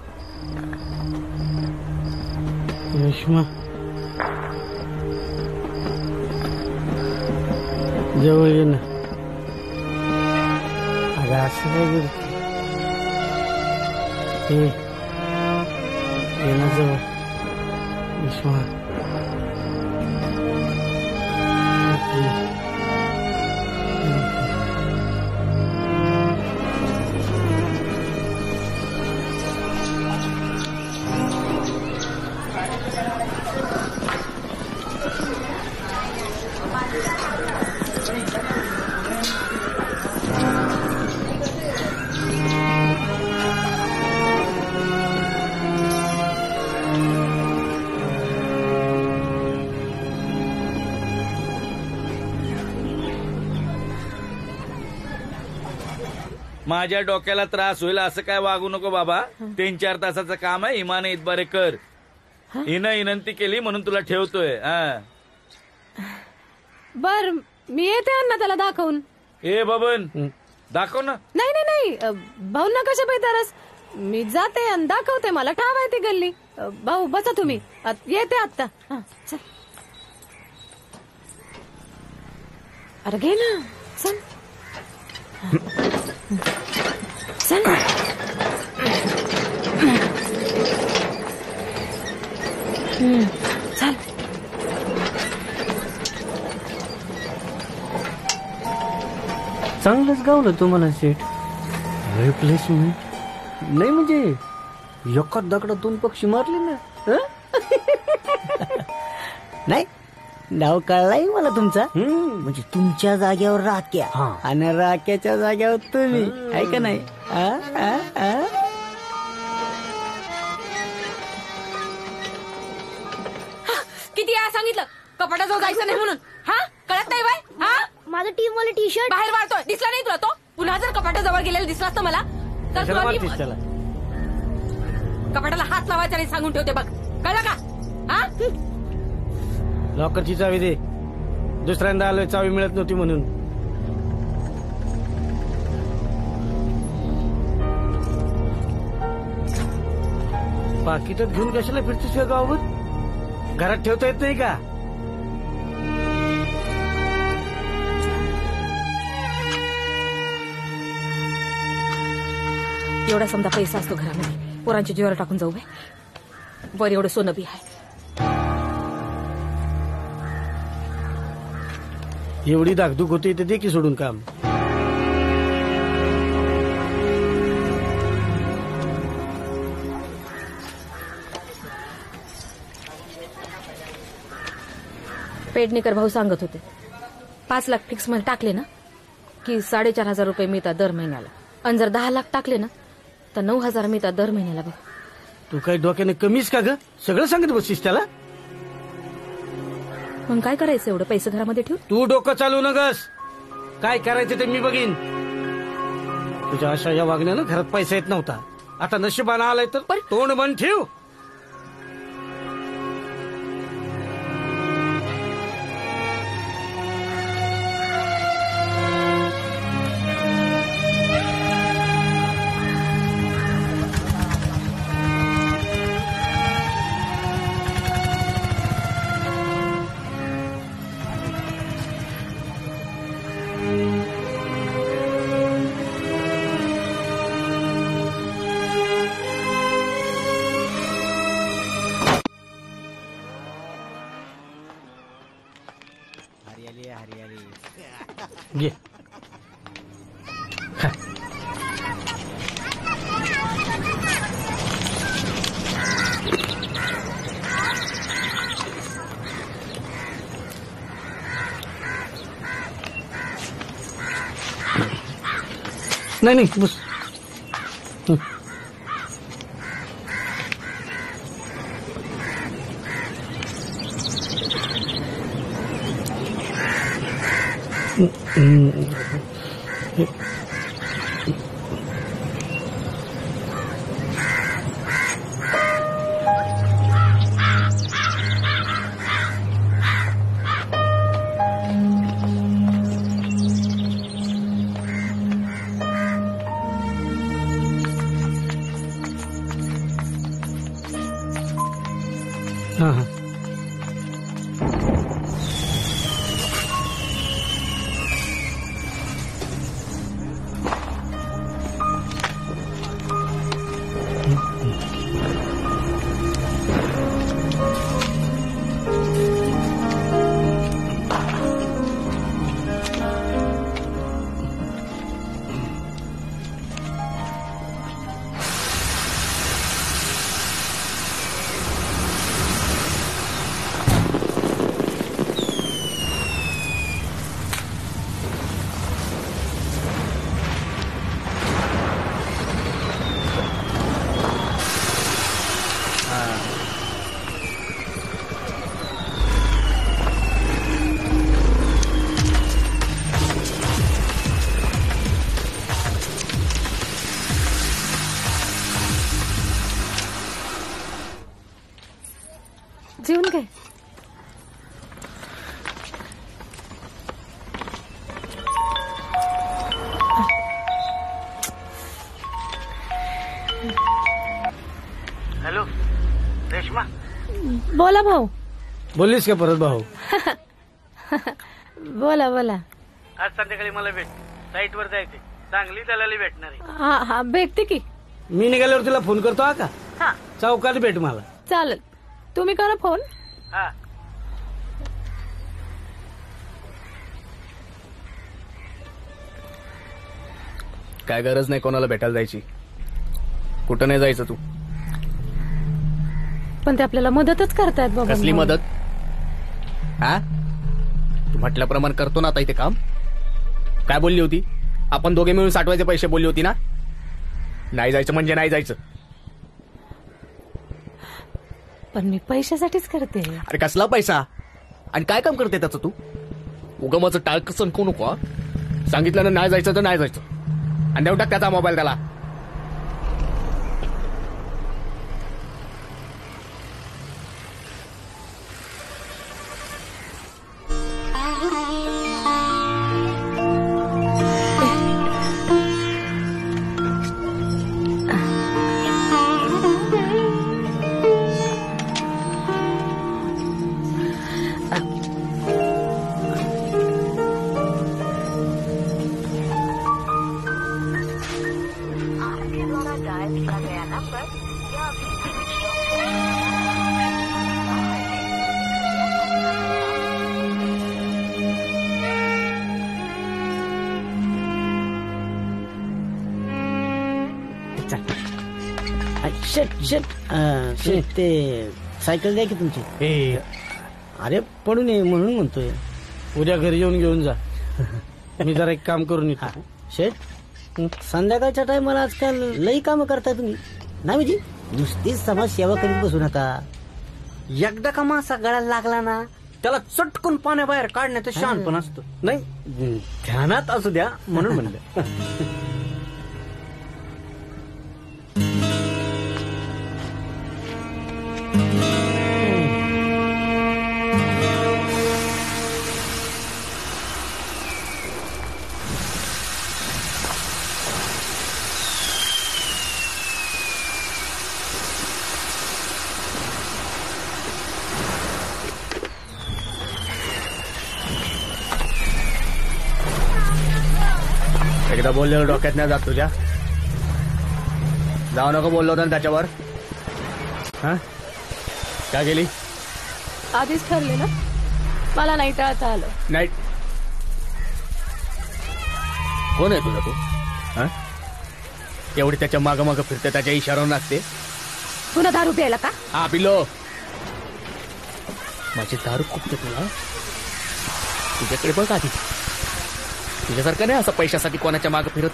रेश्मा, जवळ ये ना. अगं असं काय करते? ये ना जवळ रेश्मा. माझ्या डोक्याला त्रास होईल असं काय वागू नको बाबा. 3-4 तासाचं काम आहे. इमाने इतबारे कर. हिनं विनंती केली म्हणून तुला ठेवतोय. बर मी येते अण्णा त्याला दाखवून. ए बबन दाखव ना. नाही नाही नाही भाऊंना कशा पैतारस. मी जाते आणि दाखवते. मला ठाव आहे ती गल्ली. भाऊ बसा तुम्ही. येते आत्ता. चल अरे घे ना. चल चल चल. चांगलंच गावलं तुम्हाला सेट. रिप्लेसमेंट नाही म्हणजे एका दगडात 2 पक्षी मारले ना. नाही नाव कळलाय मला तुमचा. म्हणजे तुमच्या जागेवर राख्या आणि राख्याच्या जागेवर तुम्ही आहे का नाही. किती वेळा सांगितलं कपाटाजवळ जायचं नाही म्हणून. हा कळत नाही बाय. हा माझं टीम वाला टी शर्ट बाहेर वाढतोय. दिसला नाही तुला तो. पुन्हा जर कपाटाजवळ गेलेला दिसला असतं मला तर तुला कपाटाला हात लावायचा नाही सांगून ठेवते बघ. कळलं का. हा लॉकरची चावी दे. दुसऱ्यांदा आलोय चावी मिळत नव्हती म्हणून. पाकिटात घेऊन कशाला फिरतीस गावावर. घरात ठेवता येत नाही का. एवढा समजा पैसा असतो घरामध्ये. पोरांच्या जीवावर टाकून जाऊ बाय. वर एवढं सोनं बी आहे. एवढी धाकधूक होती तर दे की सोडून काम. पेडणेकर भाऊ सांगत होते 5 लाख फिक्स मध्ये टाकले ना की 4,500 रुपये मिळतात दर महिन्याला. आणि जर 10 लाख टाकले ना तर 9,000 मिळतात दर महिन्याला. बघ तू काही डोक्याने कमीच का ग. सगळं सांगत बसतीस त्याला. मग काय करायचं एवढं पैसे घरामध्ये ठेव. तू डोकं चालू नगस. काय करायचं ते मी बघीन. तुझ्या अशा या वागण्यानं घरात पैसा येत नव्हता. आता नशिबानं आलाय तर तोंड बंद ठेव. घे. नाही नाही बस. हाँ हाँ जेवून घे. हॅलो रेश्मा. बोला भाऊ. बोललीस का परत भाऊ? बोला बोला. आज संध्याकाळी मला भेट. साईटवर जायचे. चांगली दलाली भेटणार आहे. हा हा भेटते की. मी निघाल्यावर तुला फोन करतो हा का? हा चौकात भेट मला. चालेल. तुम्ही करा फोन. हा. काय गरज नाही कोणाला भेटायला जायची. कुठं नाही जायचं तू. पण ते आपल्याला मदतच करतायत बाबा. कसली मदत? हा तू म्हटल्याप्रमाणे करतो ना आता इथे काम. काय बोलली होती? आपण दोघे मिळून साठवायचे पैसे बोलली होती ना. नाही जायचं म्हणजे नाही जायचं. पण मी पैशासाठीच करते. अरे कसला पैसा आणि काय काम करते त्याचं तू? उगमाचं टाळक सणकू नको. सांगितलं ना नाही जायचं तर नाही जायचं. आणि देऊ टाक त्याचा मोबाईल त्याला. ते सायकल द्या की तुमची. अरे पडू नये म्हणून म्हणतोय. उद्या घरी येऊन घेऊन जा. मी जरा एक काम करून येतो. शेठ संध्याकाळच्या टायमाला आजकाल लई कामं करताय तुम्ही. नाही म्हणजे नुसतीच समाजसेवा करीत बसू नका. एकदा का मासा गळाला लागला ना त्याला चटकून पाण्याबाहेर काढण्याचं शहाणपण असतं. नाही ध्यानात असू द्या म्हणून म्हणलं. एकदा बोललेलं डोक्यात नाही जात तुझ्या. जाऊ नको बोललो होता ना त्याच्यावर. हा काय गेली? आधीच ठरले ना. मला नाही टाळता आलं. नाही. कोण आहे तुझा तू? हा एवढी त्याच्या मागं मागं फिरते. त्याच्या इशारावर नाचते. पुन्हा दारू प्यायला का? हा पिलो. माझी दारू खूपते तुला. तुझ्याकडे बघ आधी. तुझ्यासारखं नाही असं पैशासाठी कोणाच्या मागे फिरत.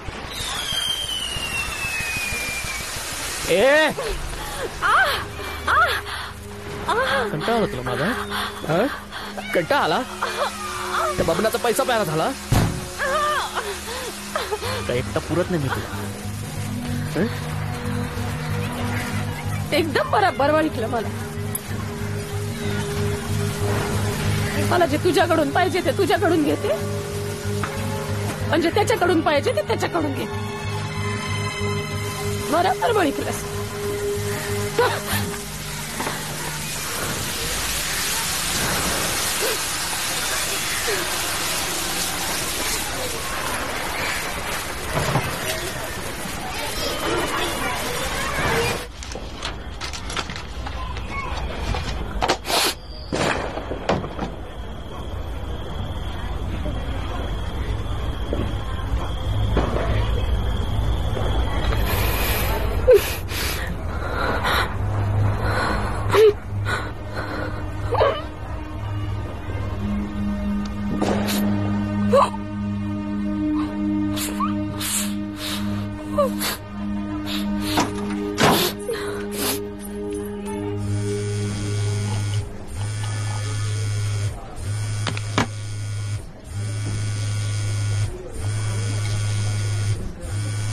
कंटाळा आला तुला माझा? कंटाळा आला? त्या बबनाचा पैसा प्यारा झाला. का एकटा पुरत नाही मी तुला. एकदम बरोबर वाटलं मला. मला जे तुझ्याकडून पाहिजे ते तुझ्याकडून घेते. म्हणजे त्याच्याकडून पाहिजे ते त्याच्याकडून घे. बरोबर बळीतलंस.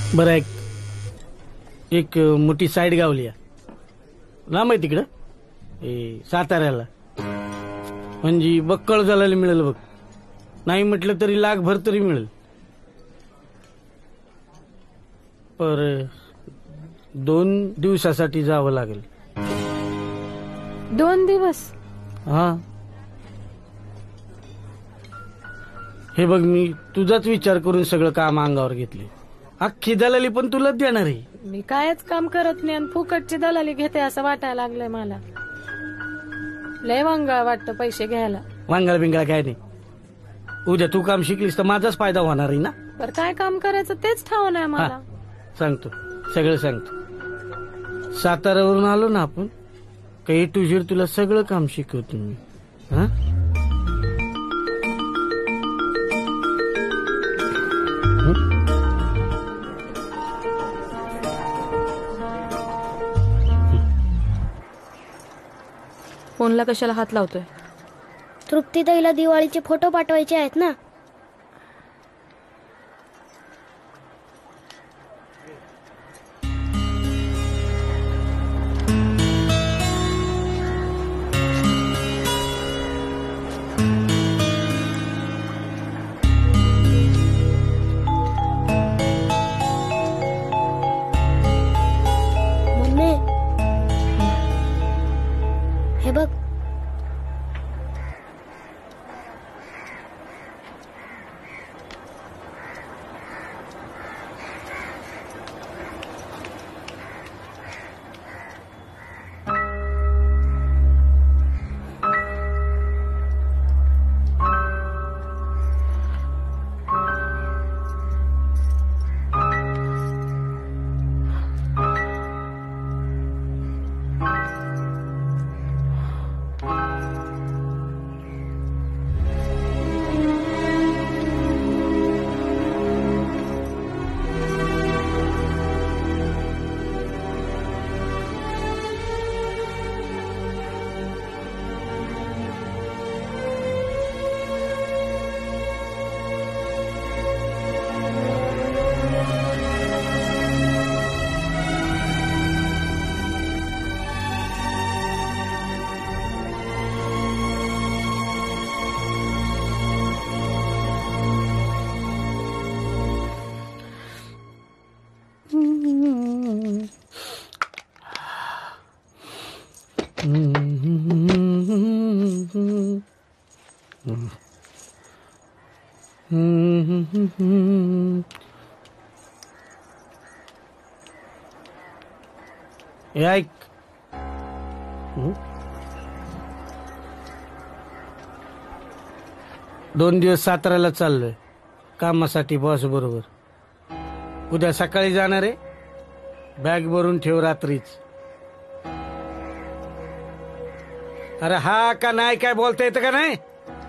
बरं एक मोठी साईड गावली. लांब आहे तिकडं. साताऱ्याला, म्हणजे बक्कळ झालेलं मिळेल बघ. नाही म्हटलं तरी लाखभर तरी मिळेल. पर 2 दिवसासाठी जावं लागेल. 2 दिवस? हा. हे बघ, मी तुझाच विचार करून सगळं काम अंगावर घेतले. अख्खी दलाली पण तुलाच देणार आहे. मी कायच काम करत नाही आणि फुकटची दलाली घेते असं वाटायला लागलंय मला. लय वांगळ वाटतं पैसे घ्यायला. वांगळ बिंगळ काय नाही. उद्या तू काम शिकलीस तर माझाच फायदा होणार आहे ना. पर काय काम करायचं तेच ठाव नाही मला. सांगतो, सगळं सांगतो. साताऱ्यावरून आलो ना आपण, काही टू झेड तुला सगळं काम शिकवतो मी. हा, फोनला कशाला हात लावतोय? तृप्तीताईला दिवाळीचे फोटो पाठवायचे आहेत ना. मम्मी, हे बघ. हे ऐक, 2 दिवस साताऱ्याला चाललोय कामासाठी बॉस बरोबर. उद्या सकाळी जाणार आहे. बॅग भरून ठेव रात्रीच. अरे हा का नाही, काय बोलता येतं का नाही?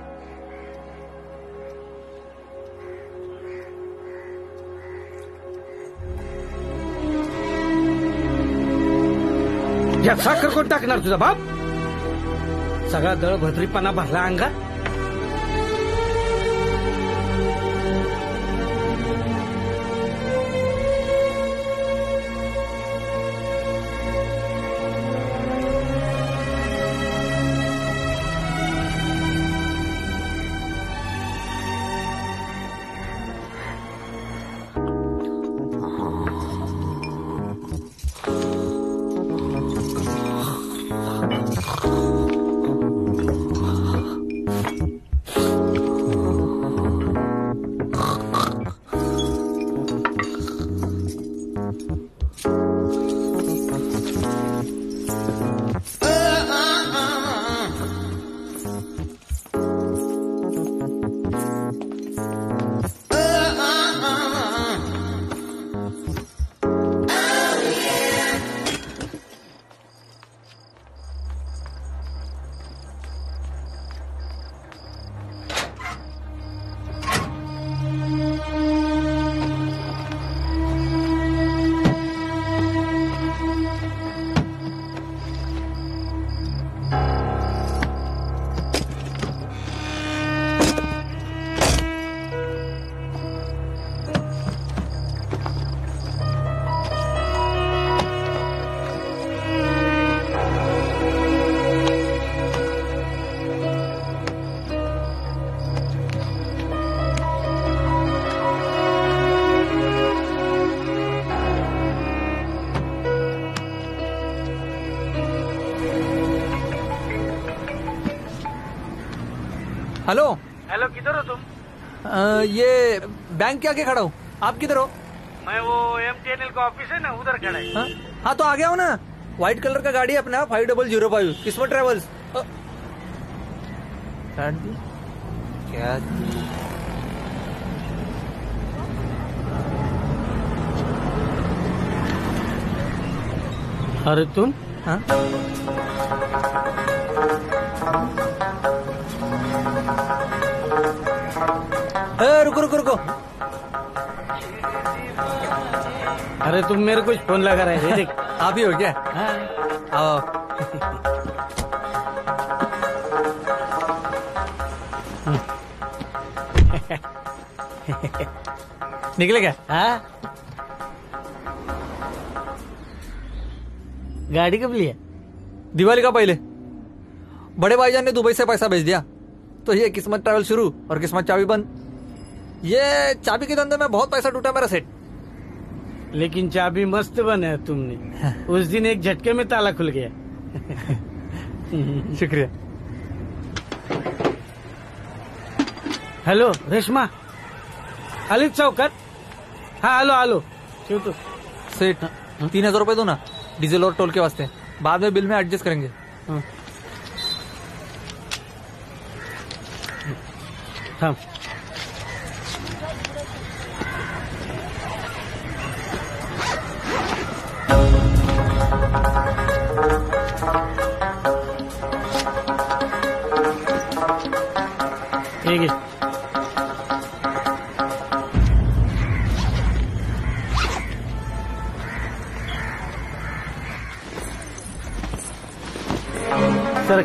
या साखर कोण टाकणार तुझा बाप? सगळा दळ भद्रीपणा भरला अंगात. हेलो हेलो, किधर हो तुम? ये बैंक के आगे खड़ा हूँ। आप किधर हो? मैं वो MTNL का ऑफिस है ना, उधर खड़ा है। हाँ तो आ गया हो ना। व्हाइट कलर का गाड़ी है अपना 5005 किस्मत ट्रेवल्स। क्या अरे तुम? हाँ? रुको रुको रुको। अरे तुम मेरे कुछ फोन लगा रहे थे, देख। आप ही हो क्या? आओ। निकले क्या? हाँ? गाड़ी कब लिया? दिवाली का पहले बड़े भाईजान ने दुबई से पैसा भेज दिया, तो ये किस्मत ट्रैवल शुरू और किस्मत चाबी बंद। ये चाबी के धंधे में बहुत पैसा टूटा मेरा सेठ। लेकिन चाबी मस्त बनाया तुमने। उस दिन एक झटके में ताला खुल गया। शुक्रिया। हेलो रेशमा, अलित चौकत। हाँ आलो आलो। क्यों तो सेठ 3000 रुपए दो ना, डीजल और टोल के वास्ते। बाद में बिल में एडजस्ट करेंगे। हाँ। ठीक है। सर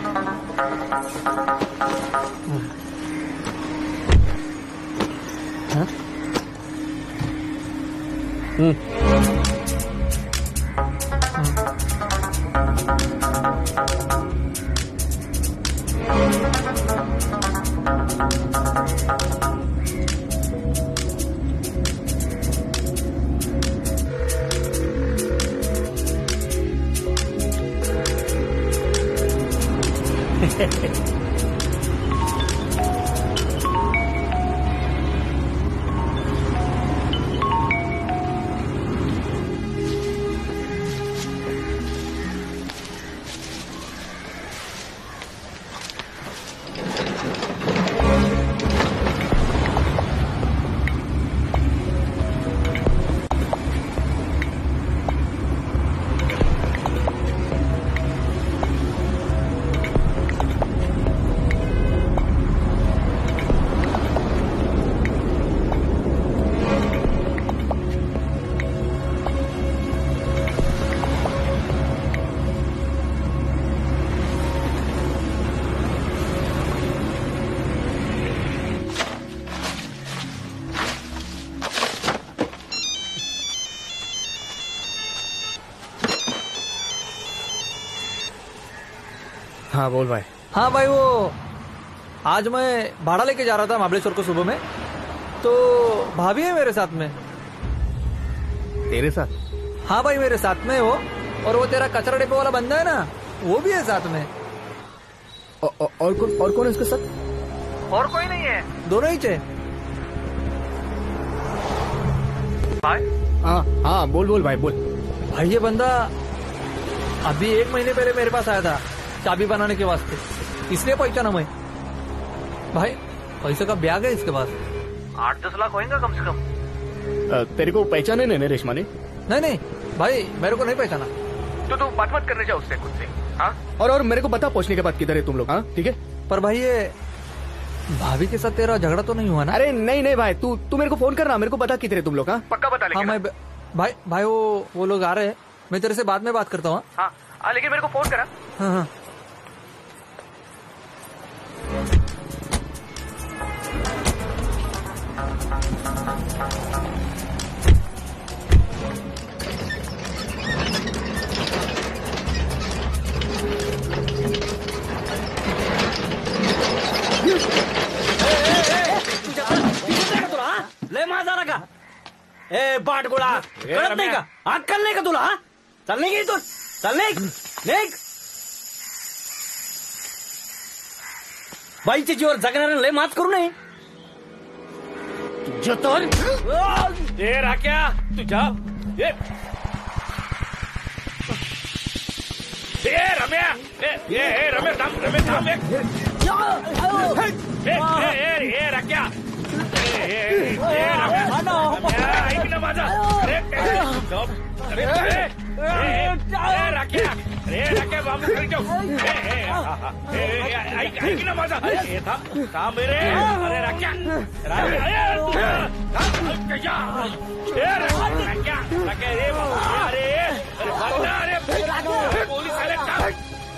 हाँ बोल भाई। हाँ भाई, वो आज मैं भाड़ा लेके जा रहा था महाबलेश्वर को सुबह में, तो भाभी है मेरे साथ में। तेरे साथ? हाँ भाई मेरे साथ में वो, और वो तेरा कचरा डिपो वाला बंदा है ना, वो भी है साथ में। और कौन है उसके साथ? और कोई नहीं है, दोनों ही थे भाई। हाँ बोल भाई बोल। भाई ये बंदा अभी 1 महीने पहले मेरे पास आया था चाबी बनाने के वास्ते, इसलिए पहचाना मैं। भाई पैसे का ब्याग है इसके पास, 8-10 लाख होएगा कम से कम। तेरे को पहचाने नहीं रेशमा ने? नहीं भाई, मेरे को नहीं पहचाना। तो तू बात मत करने जाओ उससे खुद से। हाँ? और मेरे को बता पहुंचने के बाद किधर है तुम लोग? हाँ ठीक है। पर भाई ये भाभी के साथ तेरा झगड़ा तो नहीं हुआ ना? अरे नहीं भाई, तू मेरे को फोन करना, मेरे को बता किधर है तुम लोग। हाँ पक्का बता। हाँ मैं भाई वो लोग आ रहे हैं, मैं तेरे से बाद में बात करता हूँ। हाँ लेकिन मेरे को फोन करा। हाँ लय माझा का ए बाटगोळा, कळत नाही का? अक्कल नाही का तुला? चल नाही इथून, चल निघ. बाईच्या जीवावर जगणाऱ्याला लय मात करू नये. तुझ्या तर ए राख्या तुझ्या रम्या रम्या थांब रम्या थांब राख्या ऐक ना माझा राख्या राख्या बाबू ऐक ना माझा थांब रे अरे राख्या राख्या रे अरे पोलीस आले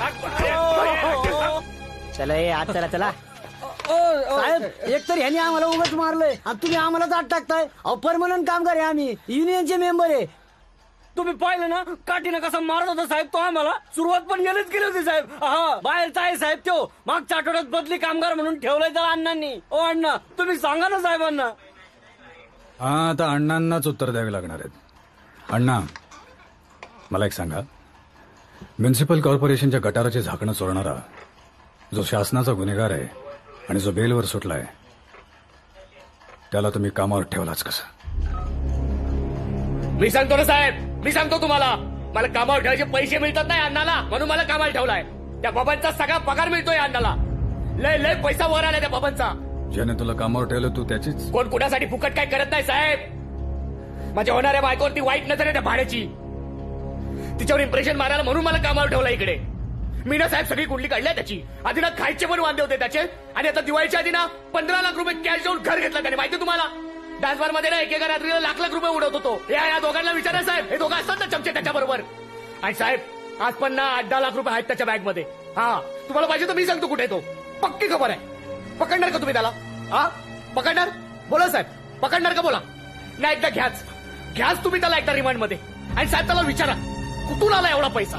चला ये आज चला साहेब एक तर ह्याने आम्हाला उगाच मारलंय आणि तुम्ही आम्हालाच आत टाकताय. अहो परमनंट कामगार आहे आम्ही, युनियनचे मेंबर आहे. तुम्ही पाहिलं ना काठीनं कसा मारत होता साहेब तो आम्हाला. सुरुवात पण गेलीच केली होती साहेब. हा बाहेरचा आहे साहेब तो. मागच्या आठवड्यात बदली कामगार म्हणून ठेवलाय त्याला अण्णांनी. ओ अण्णा तुम्ही सांगा ना साहेबांना. हा आता अण्णांनाच उत्तर द्यावे लागणार आहेत. अण्णा मला एक सांगा, म्युन्सिपल कॉर्पोरेशनच्या गटाराचे झाकणं चोरणारा जो शासनाचा गुन्हेगार आहे आणि जो बेलवर सुटलाय त्याला तुम्ही कामावर ठेवलाच कसं? मी सांगतो ना साहेब, मी सांगतो तुम्हाला. मला कामावर ठेवायचे पैसे मिळतात नाही अण्णाला, म्हणून मला कामाला ठेवलाय. त्या बाबांचा सगळा पगार मिळतोय अण्णाला. लय लय पैसा वर आला त्या बाबांचा. ज्याने तुला कामावर ठेवलं तू त्याचीच. कोण कुणासाठी फुकट काय करत नाही साहेब. माझ्या होणाऱ्या बायकोवरती वाईट नजर आहे त्या भाड्याची. तिच्यावर इम्प्रेशन मारायला म्हणून मला कामावर ठेवला इकडे. मी ना साहेब सगळी कुंडली काढल्या त्याची. आधी ना खायचे पण वांदे होते त्याचे, आणि आता दिवाळीच्या आधी ना 15 लाख रुपये कॅश देऊन घर घेतलं त्याने. माहिती तुम्हाला डान्स बार मध्ये ना एकेका रात्रीला लाख लाख रुपये उडवत होतो. या दोघांना विचारा साहेब, हे दोघं असतात ना चमचे त्याच्याबरोबर. आणि साहेब आज पण ना 8-10 लाख रुपये आहेत त्याच्या बॅग मध्ये. हा तुम्हाला पाहिजे तर मी सांगतो कुठे तो. पक्की खबर आहे. पकडणार का तुम्ही त्याला? हा पकडणार? बोला साहेब पकडणार का? बोला नाही एकदा घ्याच तुम्ही त्याला एकदा रिमांड मध्ये. आणि साहेब त्याला विचारा कुठून आला एवढा पैसा.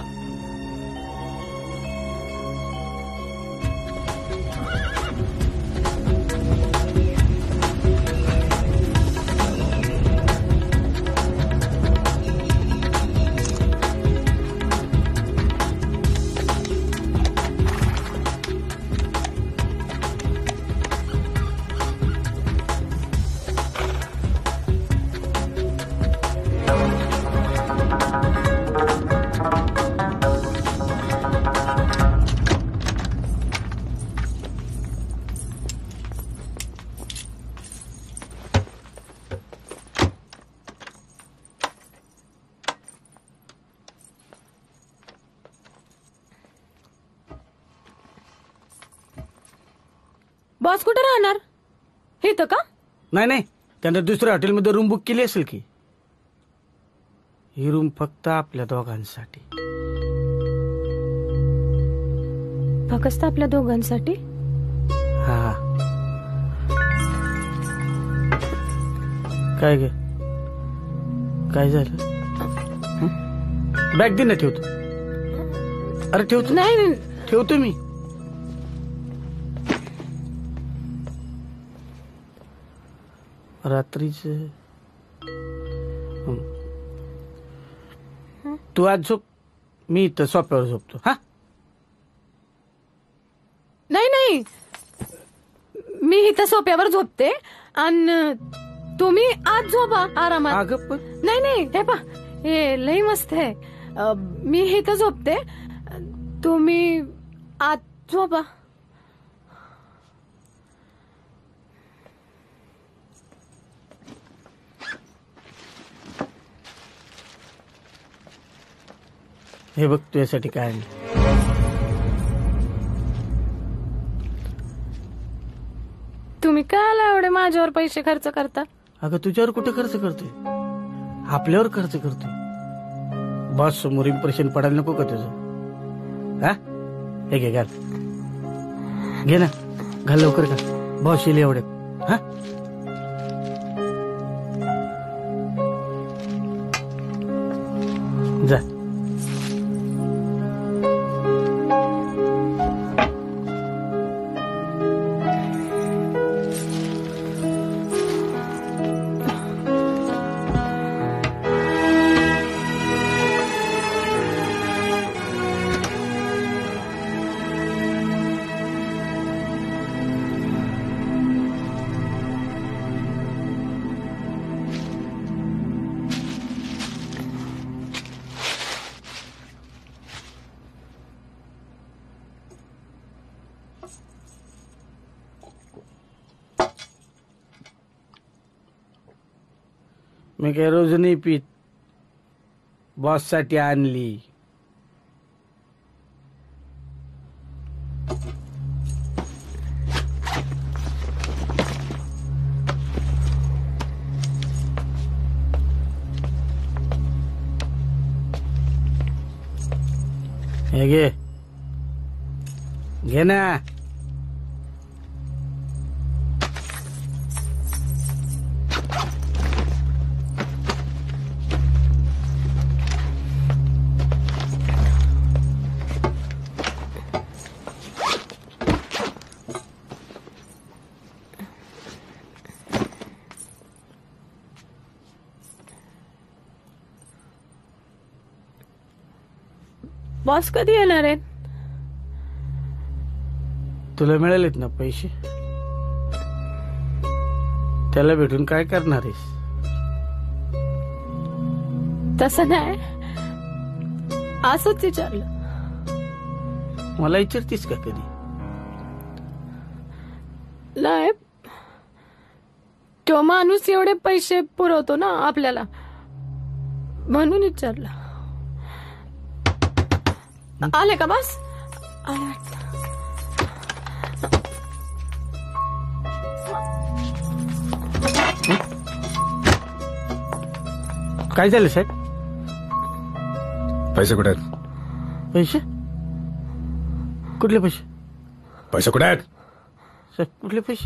बॉस कुठे राहणार? हे तर का? नाही त्यानं दुसऱ्या हॉटेलमध्ये रूम बुक केली असेल की. ही रूम फक्त आपल्या दोघांसाठी. फक्त आपल्या दोघांसाठी? हा काय ग काय झालं? बॅग दे ना ठेवतो. अरे ठेवतो. नाही ठेवतो मी. रात्रीच तू आज झोप, मी इथं सोप्यावर झोपतो. हा नाही मी इथं सोप्यावर झोपते आणि तुम्ही आज झोपा आरामात. अगं पण नाही हे पा हे लई मस्त आहे. मी इथं झोपते, तुम्ही आज झोपा. हे बघ तुझ्यासाठी काय नाही. तुम्ही काय एवढे माझ्यावर पैसे खर्च करता? अगं तुझ्यावर कुठे खर्च करतोय, आपल्यावर खर्च करतोय. बॉस समोर इम्प्रेशन पडायला नको का तुझं? हा हे घे घाल, घे ना घाल लवकर का. बॉस येईल एवढ्यात. हा जा. मी काही रोज नाही पीत. बॉस साठी आणली. हे घे. घे ना. बॉस कधी येणार आहेत? तुला मिळालेत ना पैसे? त्याला भेटून काय करणार आहेस? तसं नाही, असंच विचारलं. मला विचारतीस का कधी? नाही, तो माणूस एवढे पैसे पुरवतो ना आपल्याला, म्हणून विचारलं. आले का बस? आले वाटतं. काय झालं साहेब? पैसे कुठे आहेत? पैसे? कुठले पैसे? पैसे कुठे आहेत? साहेब कुठले पैसे?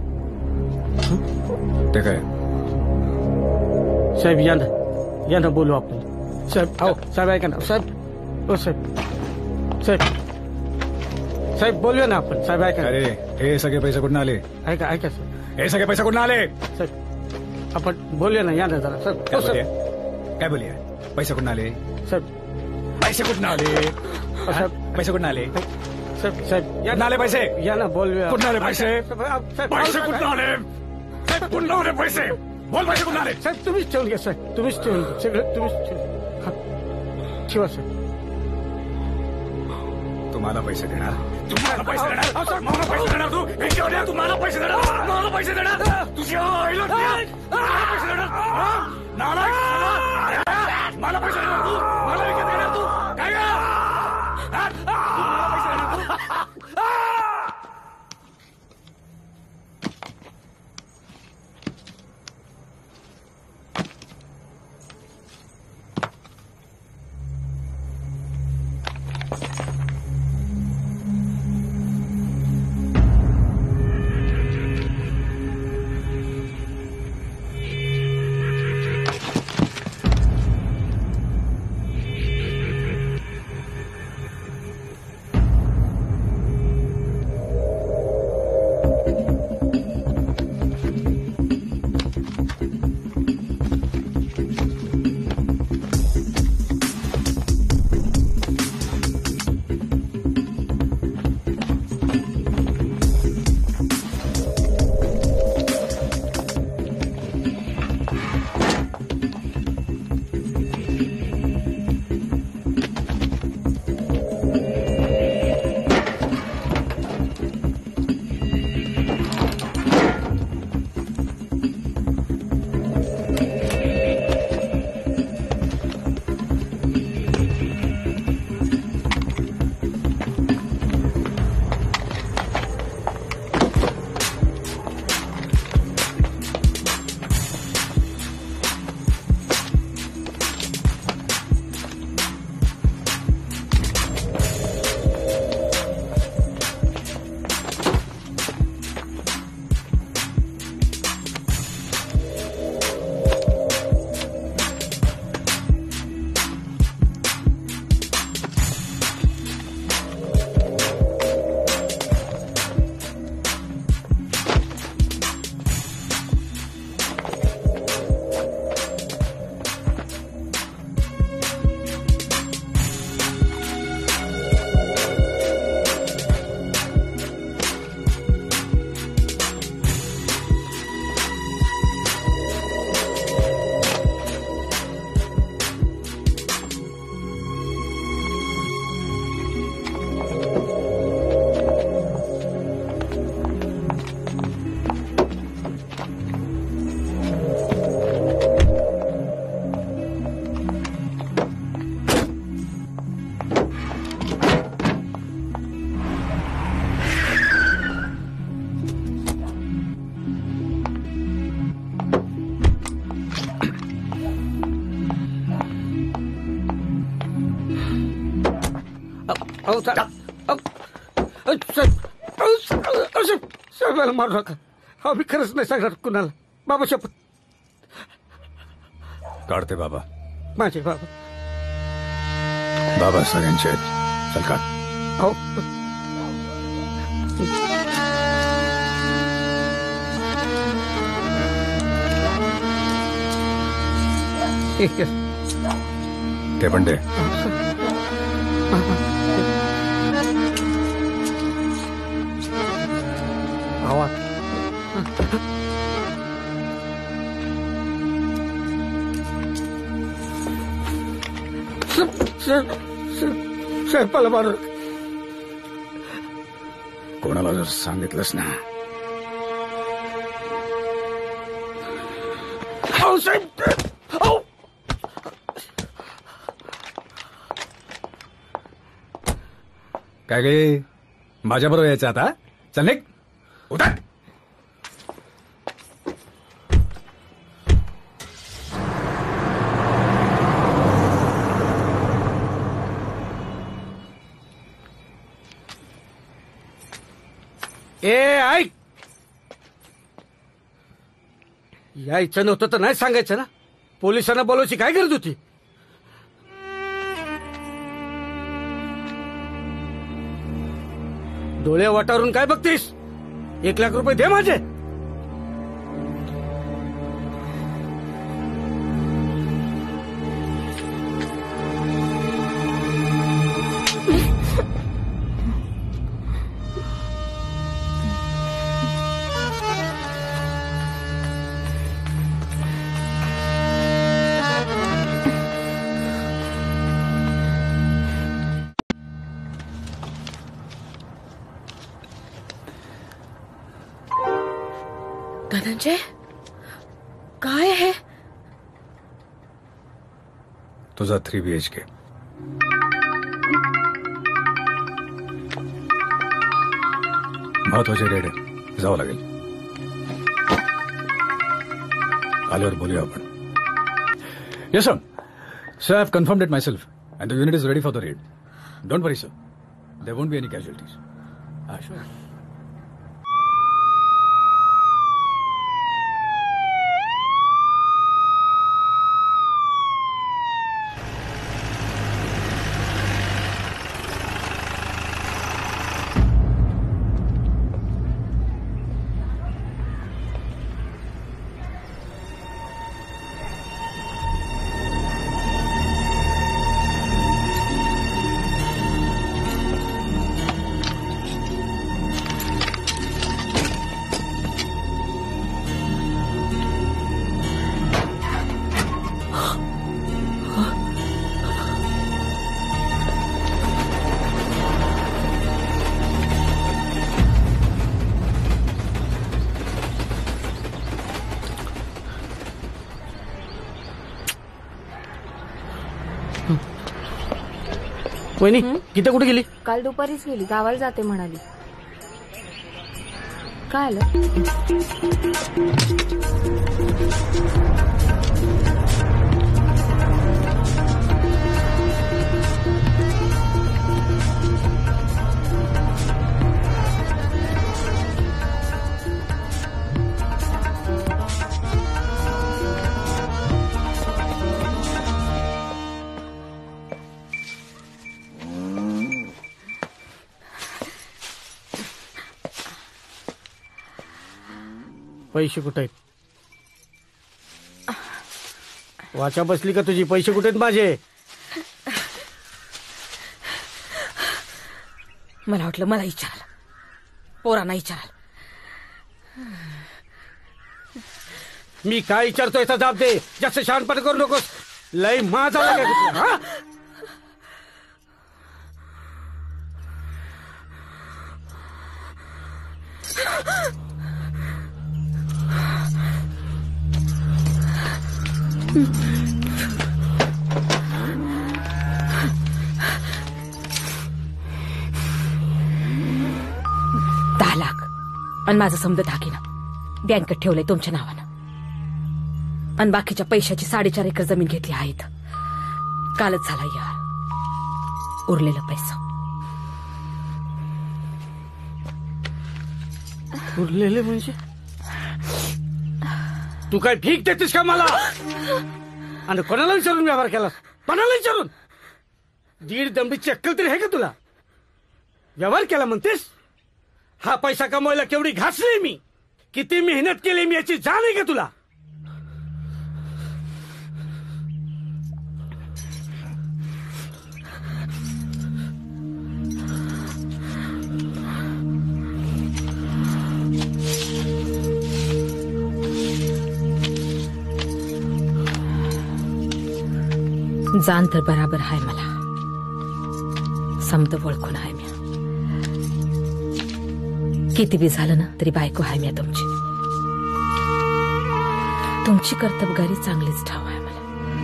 ते काय? साहेब या ना बोलू आपण. साहेब आओ. साहेब ऐका ना. साहेब. ओ साहेब. साहेब बोलूया ना आपण. साहेब ऐका. अरे हे सगळे पैसे कुठून आले? ऐका साहेब. हे सगळे पैसे कुठून आले? साहेब आपण बोलूया ना. या ना जरा. साहेब काय बोलूया? पैसे कुठून आले? साहेब पैसे कुठून आले? पैसे कुठून आले? साहेब या आले पैसे. या ना बोलूया. कुठून आले पैसे? पैसे कुठून आले? कुठून आले पैसे? बोल पैसे कुठून आले? साहेब तुम्हीच ठेवून घ्या. साहेब तुम्हीच ठेवून घ्या. सगळं तुम्हीच ठेवा. साहेब तुम्हाला पैसे देणार? तुम्हाला पैसे देणार? मला पैसे देणार? तू हे तुम्हाला पैसे देणार? मला पैसे देणार? तुझ्या आईला पैसे देणार? मला पैसे देणार तू? मला विकत देणार तू? काय पैसे देणार तू? साहेब मला मारू नका. हा मी खरंच नाही सांगणार कुणाला. बाबा शपथ. काढते बाबा. माझे बाबा. बाबा सगळ्यांचे आहेत. चल काढ. हो. ते पण दे. साहेब मला मारू. कोणाला जर सांगितलंस ना. साहेब. काय गे माझ्या बरोबर यायचं आता. चल निघ. उतर. ऐक. यायचं नव्हतं तर नाही सांगायचं ना. पोलिसांना बोलवायची काय गरज होती. डोळे वाटारून काय बघतीस. 1 लाख रुपये दे माझे. धनंजय काय आहे. तुझा 3 BHK. महत्वाचे डेट आहे. जावं लागेल. आल्यावर बोलूया आपण. Yes sir. Sir I have confirmed it myself and the unit is ready for the raid. Don't worry sir. There won't be any casualties. Sure. वहिनी गीता कुठे गेली. काल दुपारीच गेली. गावाला जाते म्हणाली. काय आलं. पैसे कुठे आहेत. वाचा बसली का तुझी. पैसे कुठे आहेत माझे. मला वाटलं मला विचाराल. पोरांना विचाराल. मी काय विचारतोय याचा जबाब दे. जास्त शहाणपण करू नकोस. लय माझा हा. आणि माझं समजा दागिना बँकेत ठेवलंय तुमच्या नावानं. आणि बाकीच्या पैशाची 4.5 एकर जमीन घेतली आहे. कालच झाला यार. उरलेला पैसा उरलेले म्हणजे तू काय भीक देतेस का मला? आणि कोणाला विचारून व्यवहार केला? कोणाला विचारून? 1.5 दंडीची अक्कल तरी आहे का तुला? व्यवहार केला म्हणतेस? हा पैसा कमवायला केवढी घासली मी, किती मेहनत केली मी याची जाण आहे का तुला? जाण तर बराबर आहे मला, समद ओळखून आहे मी. किती बी झालं ना तरी बायको आहे मी तुमची. तुमची कर्तबगारी चांगलीच ठाव आहे मला.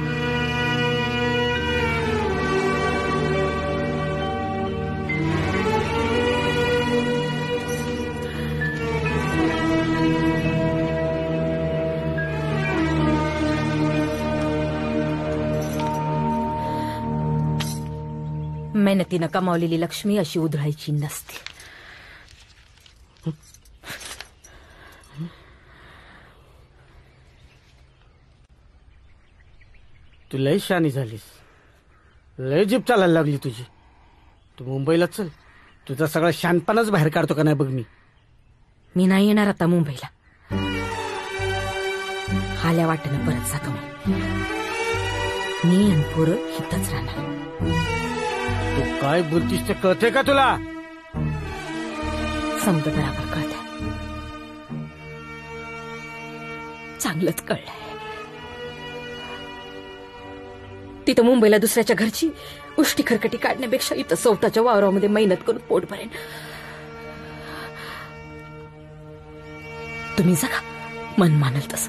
मेहनतीनं कमावलेली लक्ष्मी अशी उधळायची नसते. तू लय शानी झालीस, लय जीप चालायला लागली तुझी. तू मुंबईला चल, तुझा सगळा शानपणाच बाहेर काढतो का नाही बघ. मी नाही येणार आता मुंबईला. आल्या वाटेनं परत जातो मी आणि पोरं हितच राहणार. तू काय बोलतीस ते कळते का तुला? समज बराबर कळत, चांगलंच कळलंय. तिथं मुंबईला दुसऱ्याच्या घरची उष्टी खरकटी काढण्यापेक्षा इथं स्वतःच्या वावरामध्ये मेहनत करून पोट भरेन. तुम्ही जगा मन मानल तसं.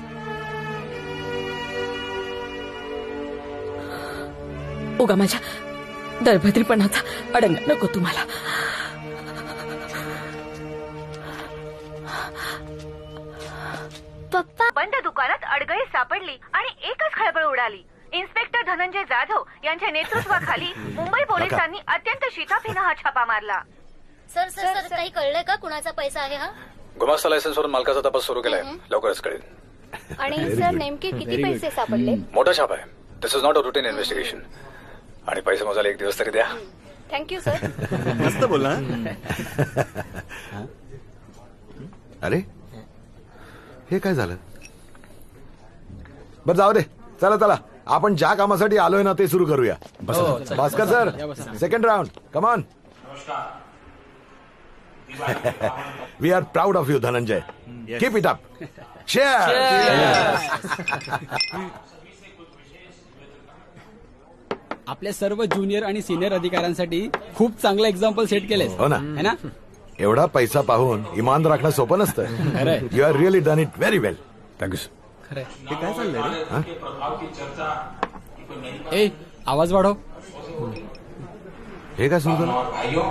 उगा माझ्या दळभद्रीपणाचा अडंगा नको तुम्हाला. पप्पा, बंद दुकानात अडगळी सापडली आणि एकच खळबळ उडाली. इन्स्पेक्टर धनंजय जाधव यांच्या नेतृत्वाखाली मुंबई पोलिसांनी अत्यंत शिताफीनं हा छापा मारला. सर सर सर काही कळलंय का कुणाचा पैसा आहे हा? गुमास्ता लायसन्सवरून मालकाचा तपास सुरू केलाय, लवकरच कळेल. आणि सर नेमके किती पैसे सापडले? मोठा छाप आहे. This is not a routine investigation. आणि पैसे मोजायला 1 दिवस तरी द्या. Thank you sir. मस्त बोला. अरे हे काय झालं? बरं जाऊ दे, चला चला आपण ज्या कामासाठी आलोय ना ते सुरू करूया. Bhaskar sir, second round, come on. We are proud of you Dhananjay. Keep it up. आपल्या सर्व ज्युनियर आणि सिनियर अधिकाऱ्यांसाठी खूप चांगलं एक्झाम्पल सेट केलंय. हो ना, है ना? एवढा पैसा पाहून इमान राखणं सोपं नसतं. You are really done it very well. Thank you sir. खरंय. हे काय चाललंय रे? ए आवाज वाढव. हे काय सुरू झालं? भाइयों,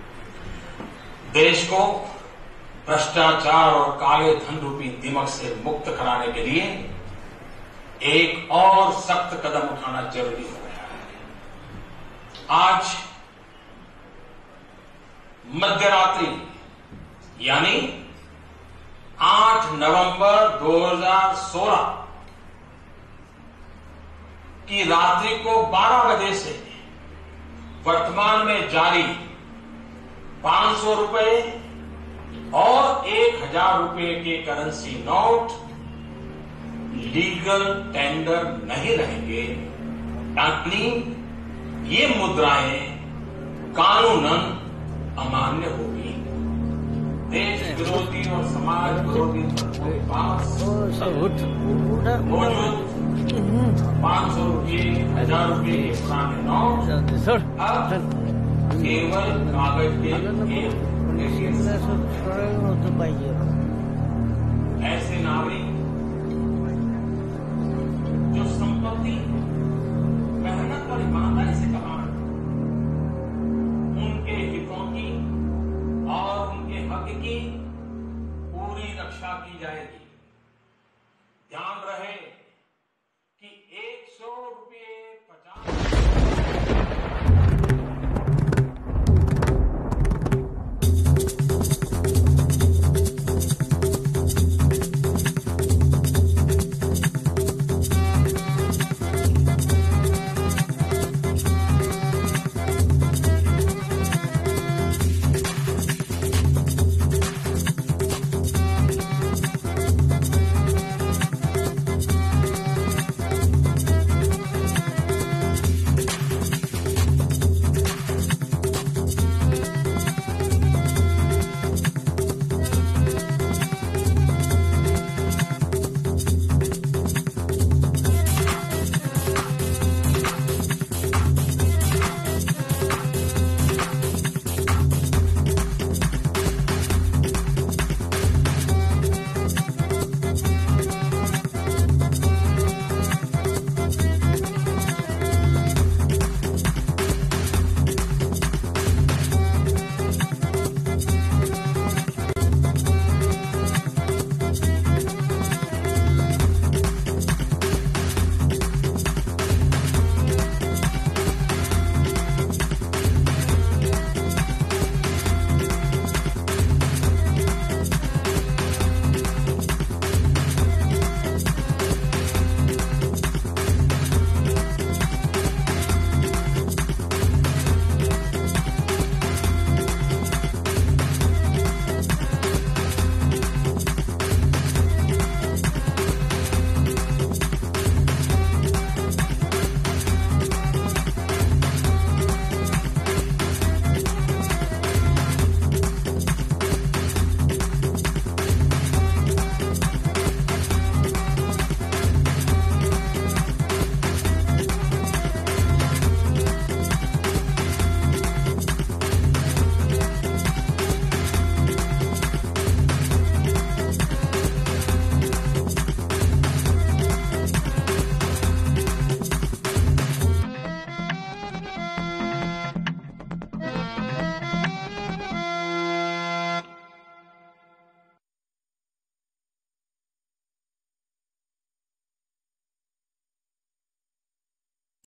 देश को भ्रष्टाचार और काले धन रूपी दिमक से मुक्त कराने के लिए एक और सख्त कदम उठाना जरूरी हो गया है. आज मध्यरात्रि यानी 8 नवंबर 2016 की रात्रि को 12 बजे से वर्तमान में जारी 500 रुपए और 1000 रुपए के करेंसी नोट लीगल टेंडर नहीं रहेंगे, ताकि ये मुद्राएं कानूनन अमान्य होगी. देश विरोधी और समाज विरोधी मौजूद 500 रुपये 1000 रुपये के पुराने नोट अब केवल कागज के ऐसे नागरिक जो संपत्ति मेहनत और ईमानदारी से कमा रहे उनके हितों की और उनके हक की पूरी रक्षा की जाए.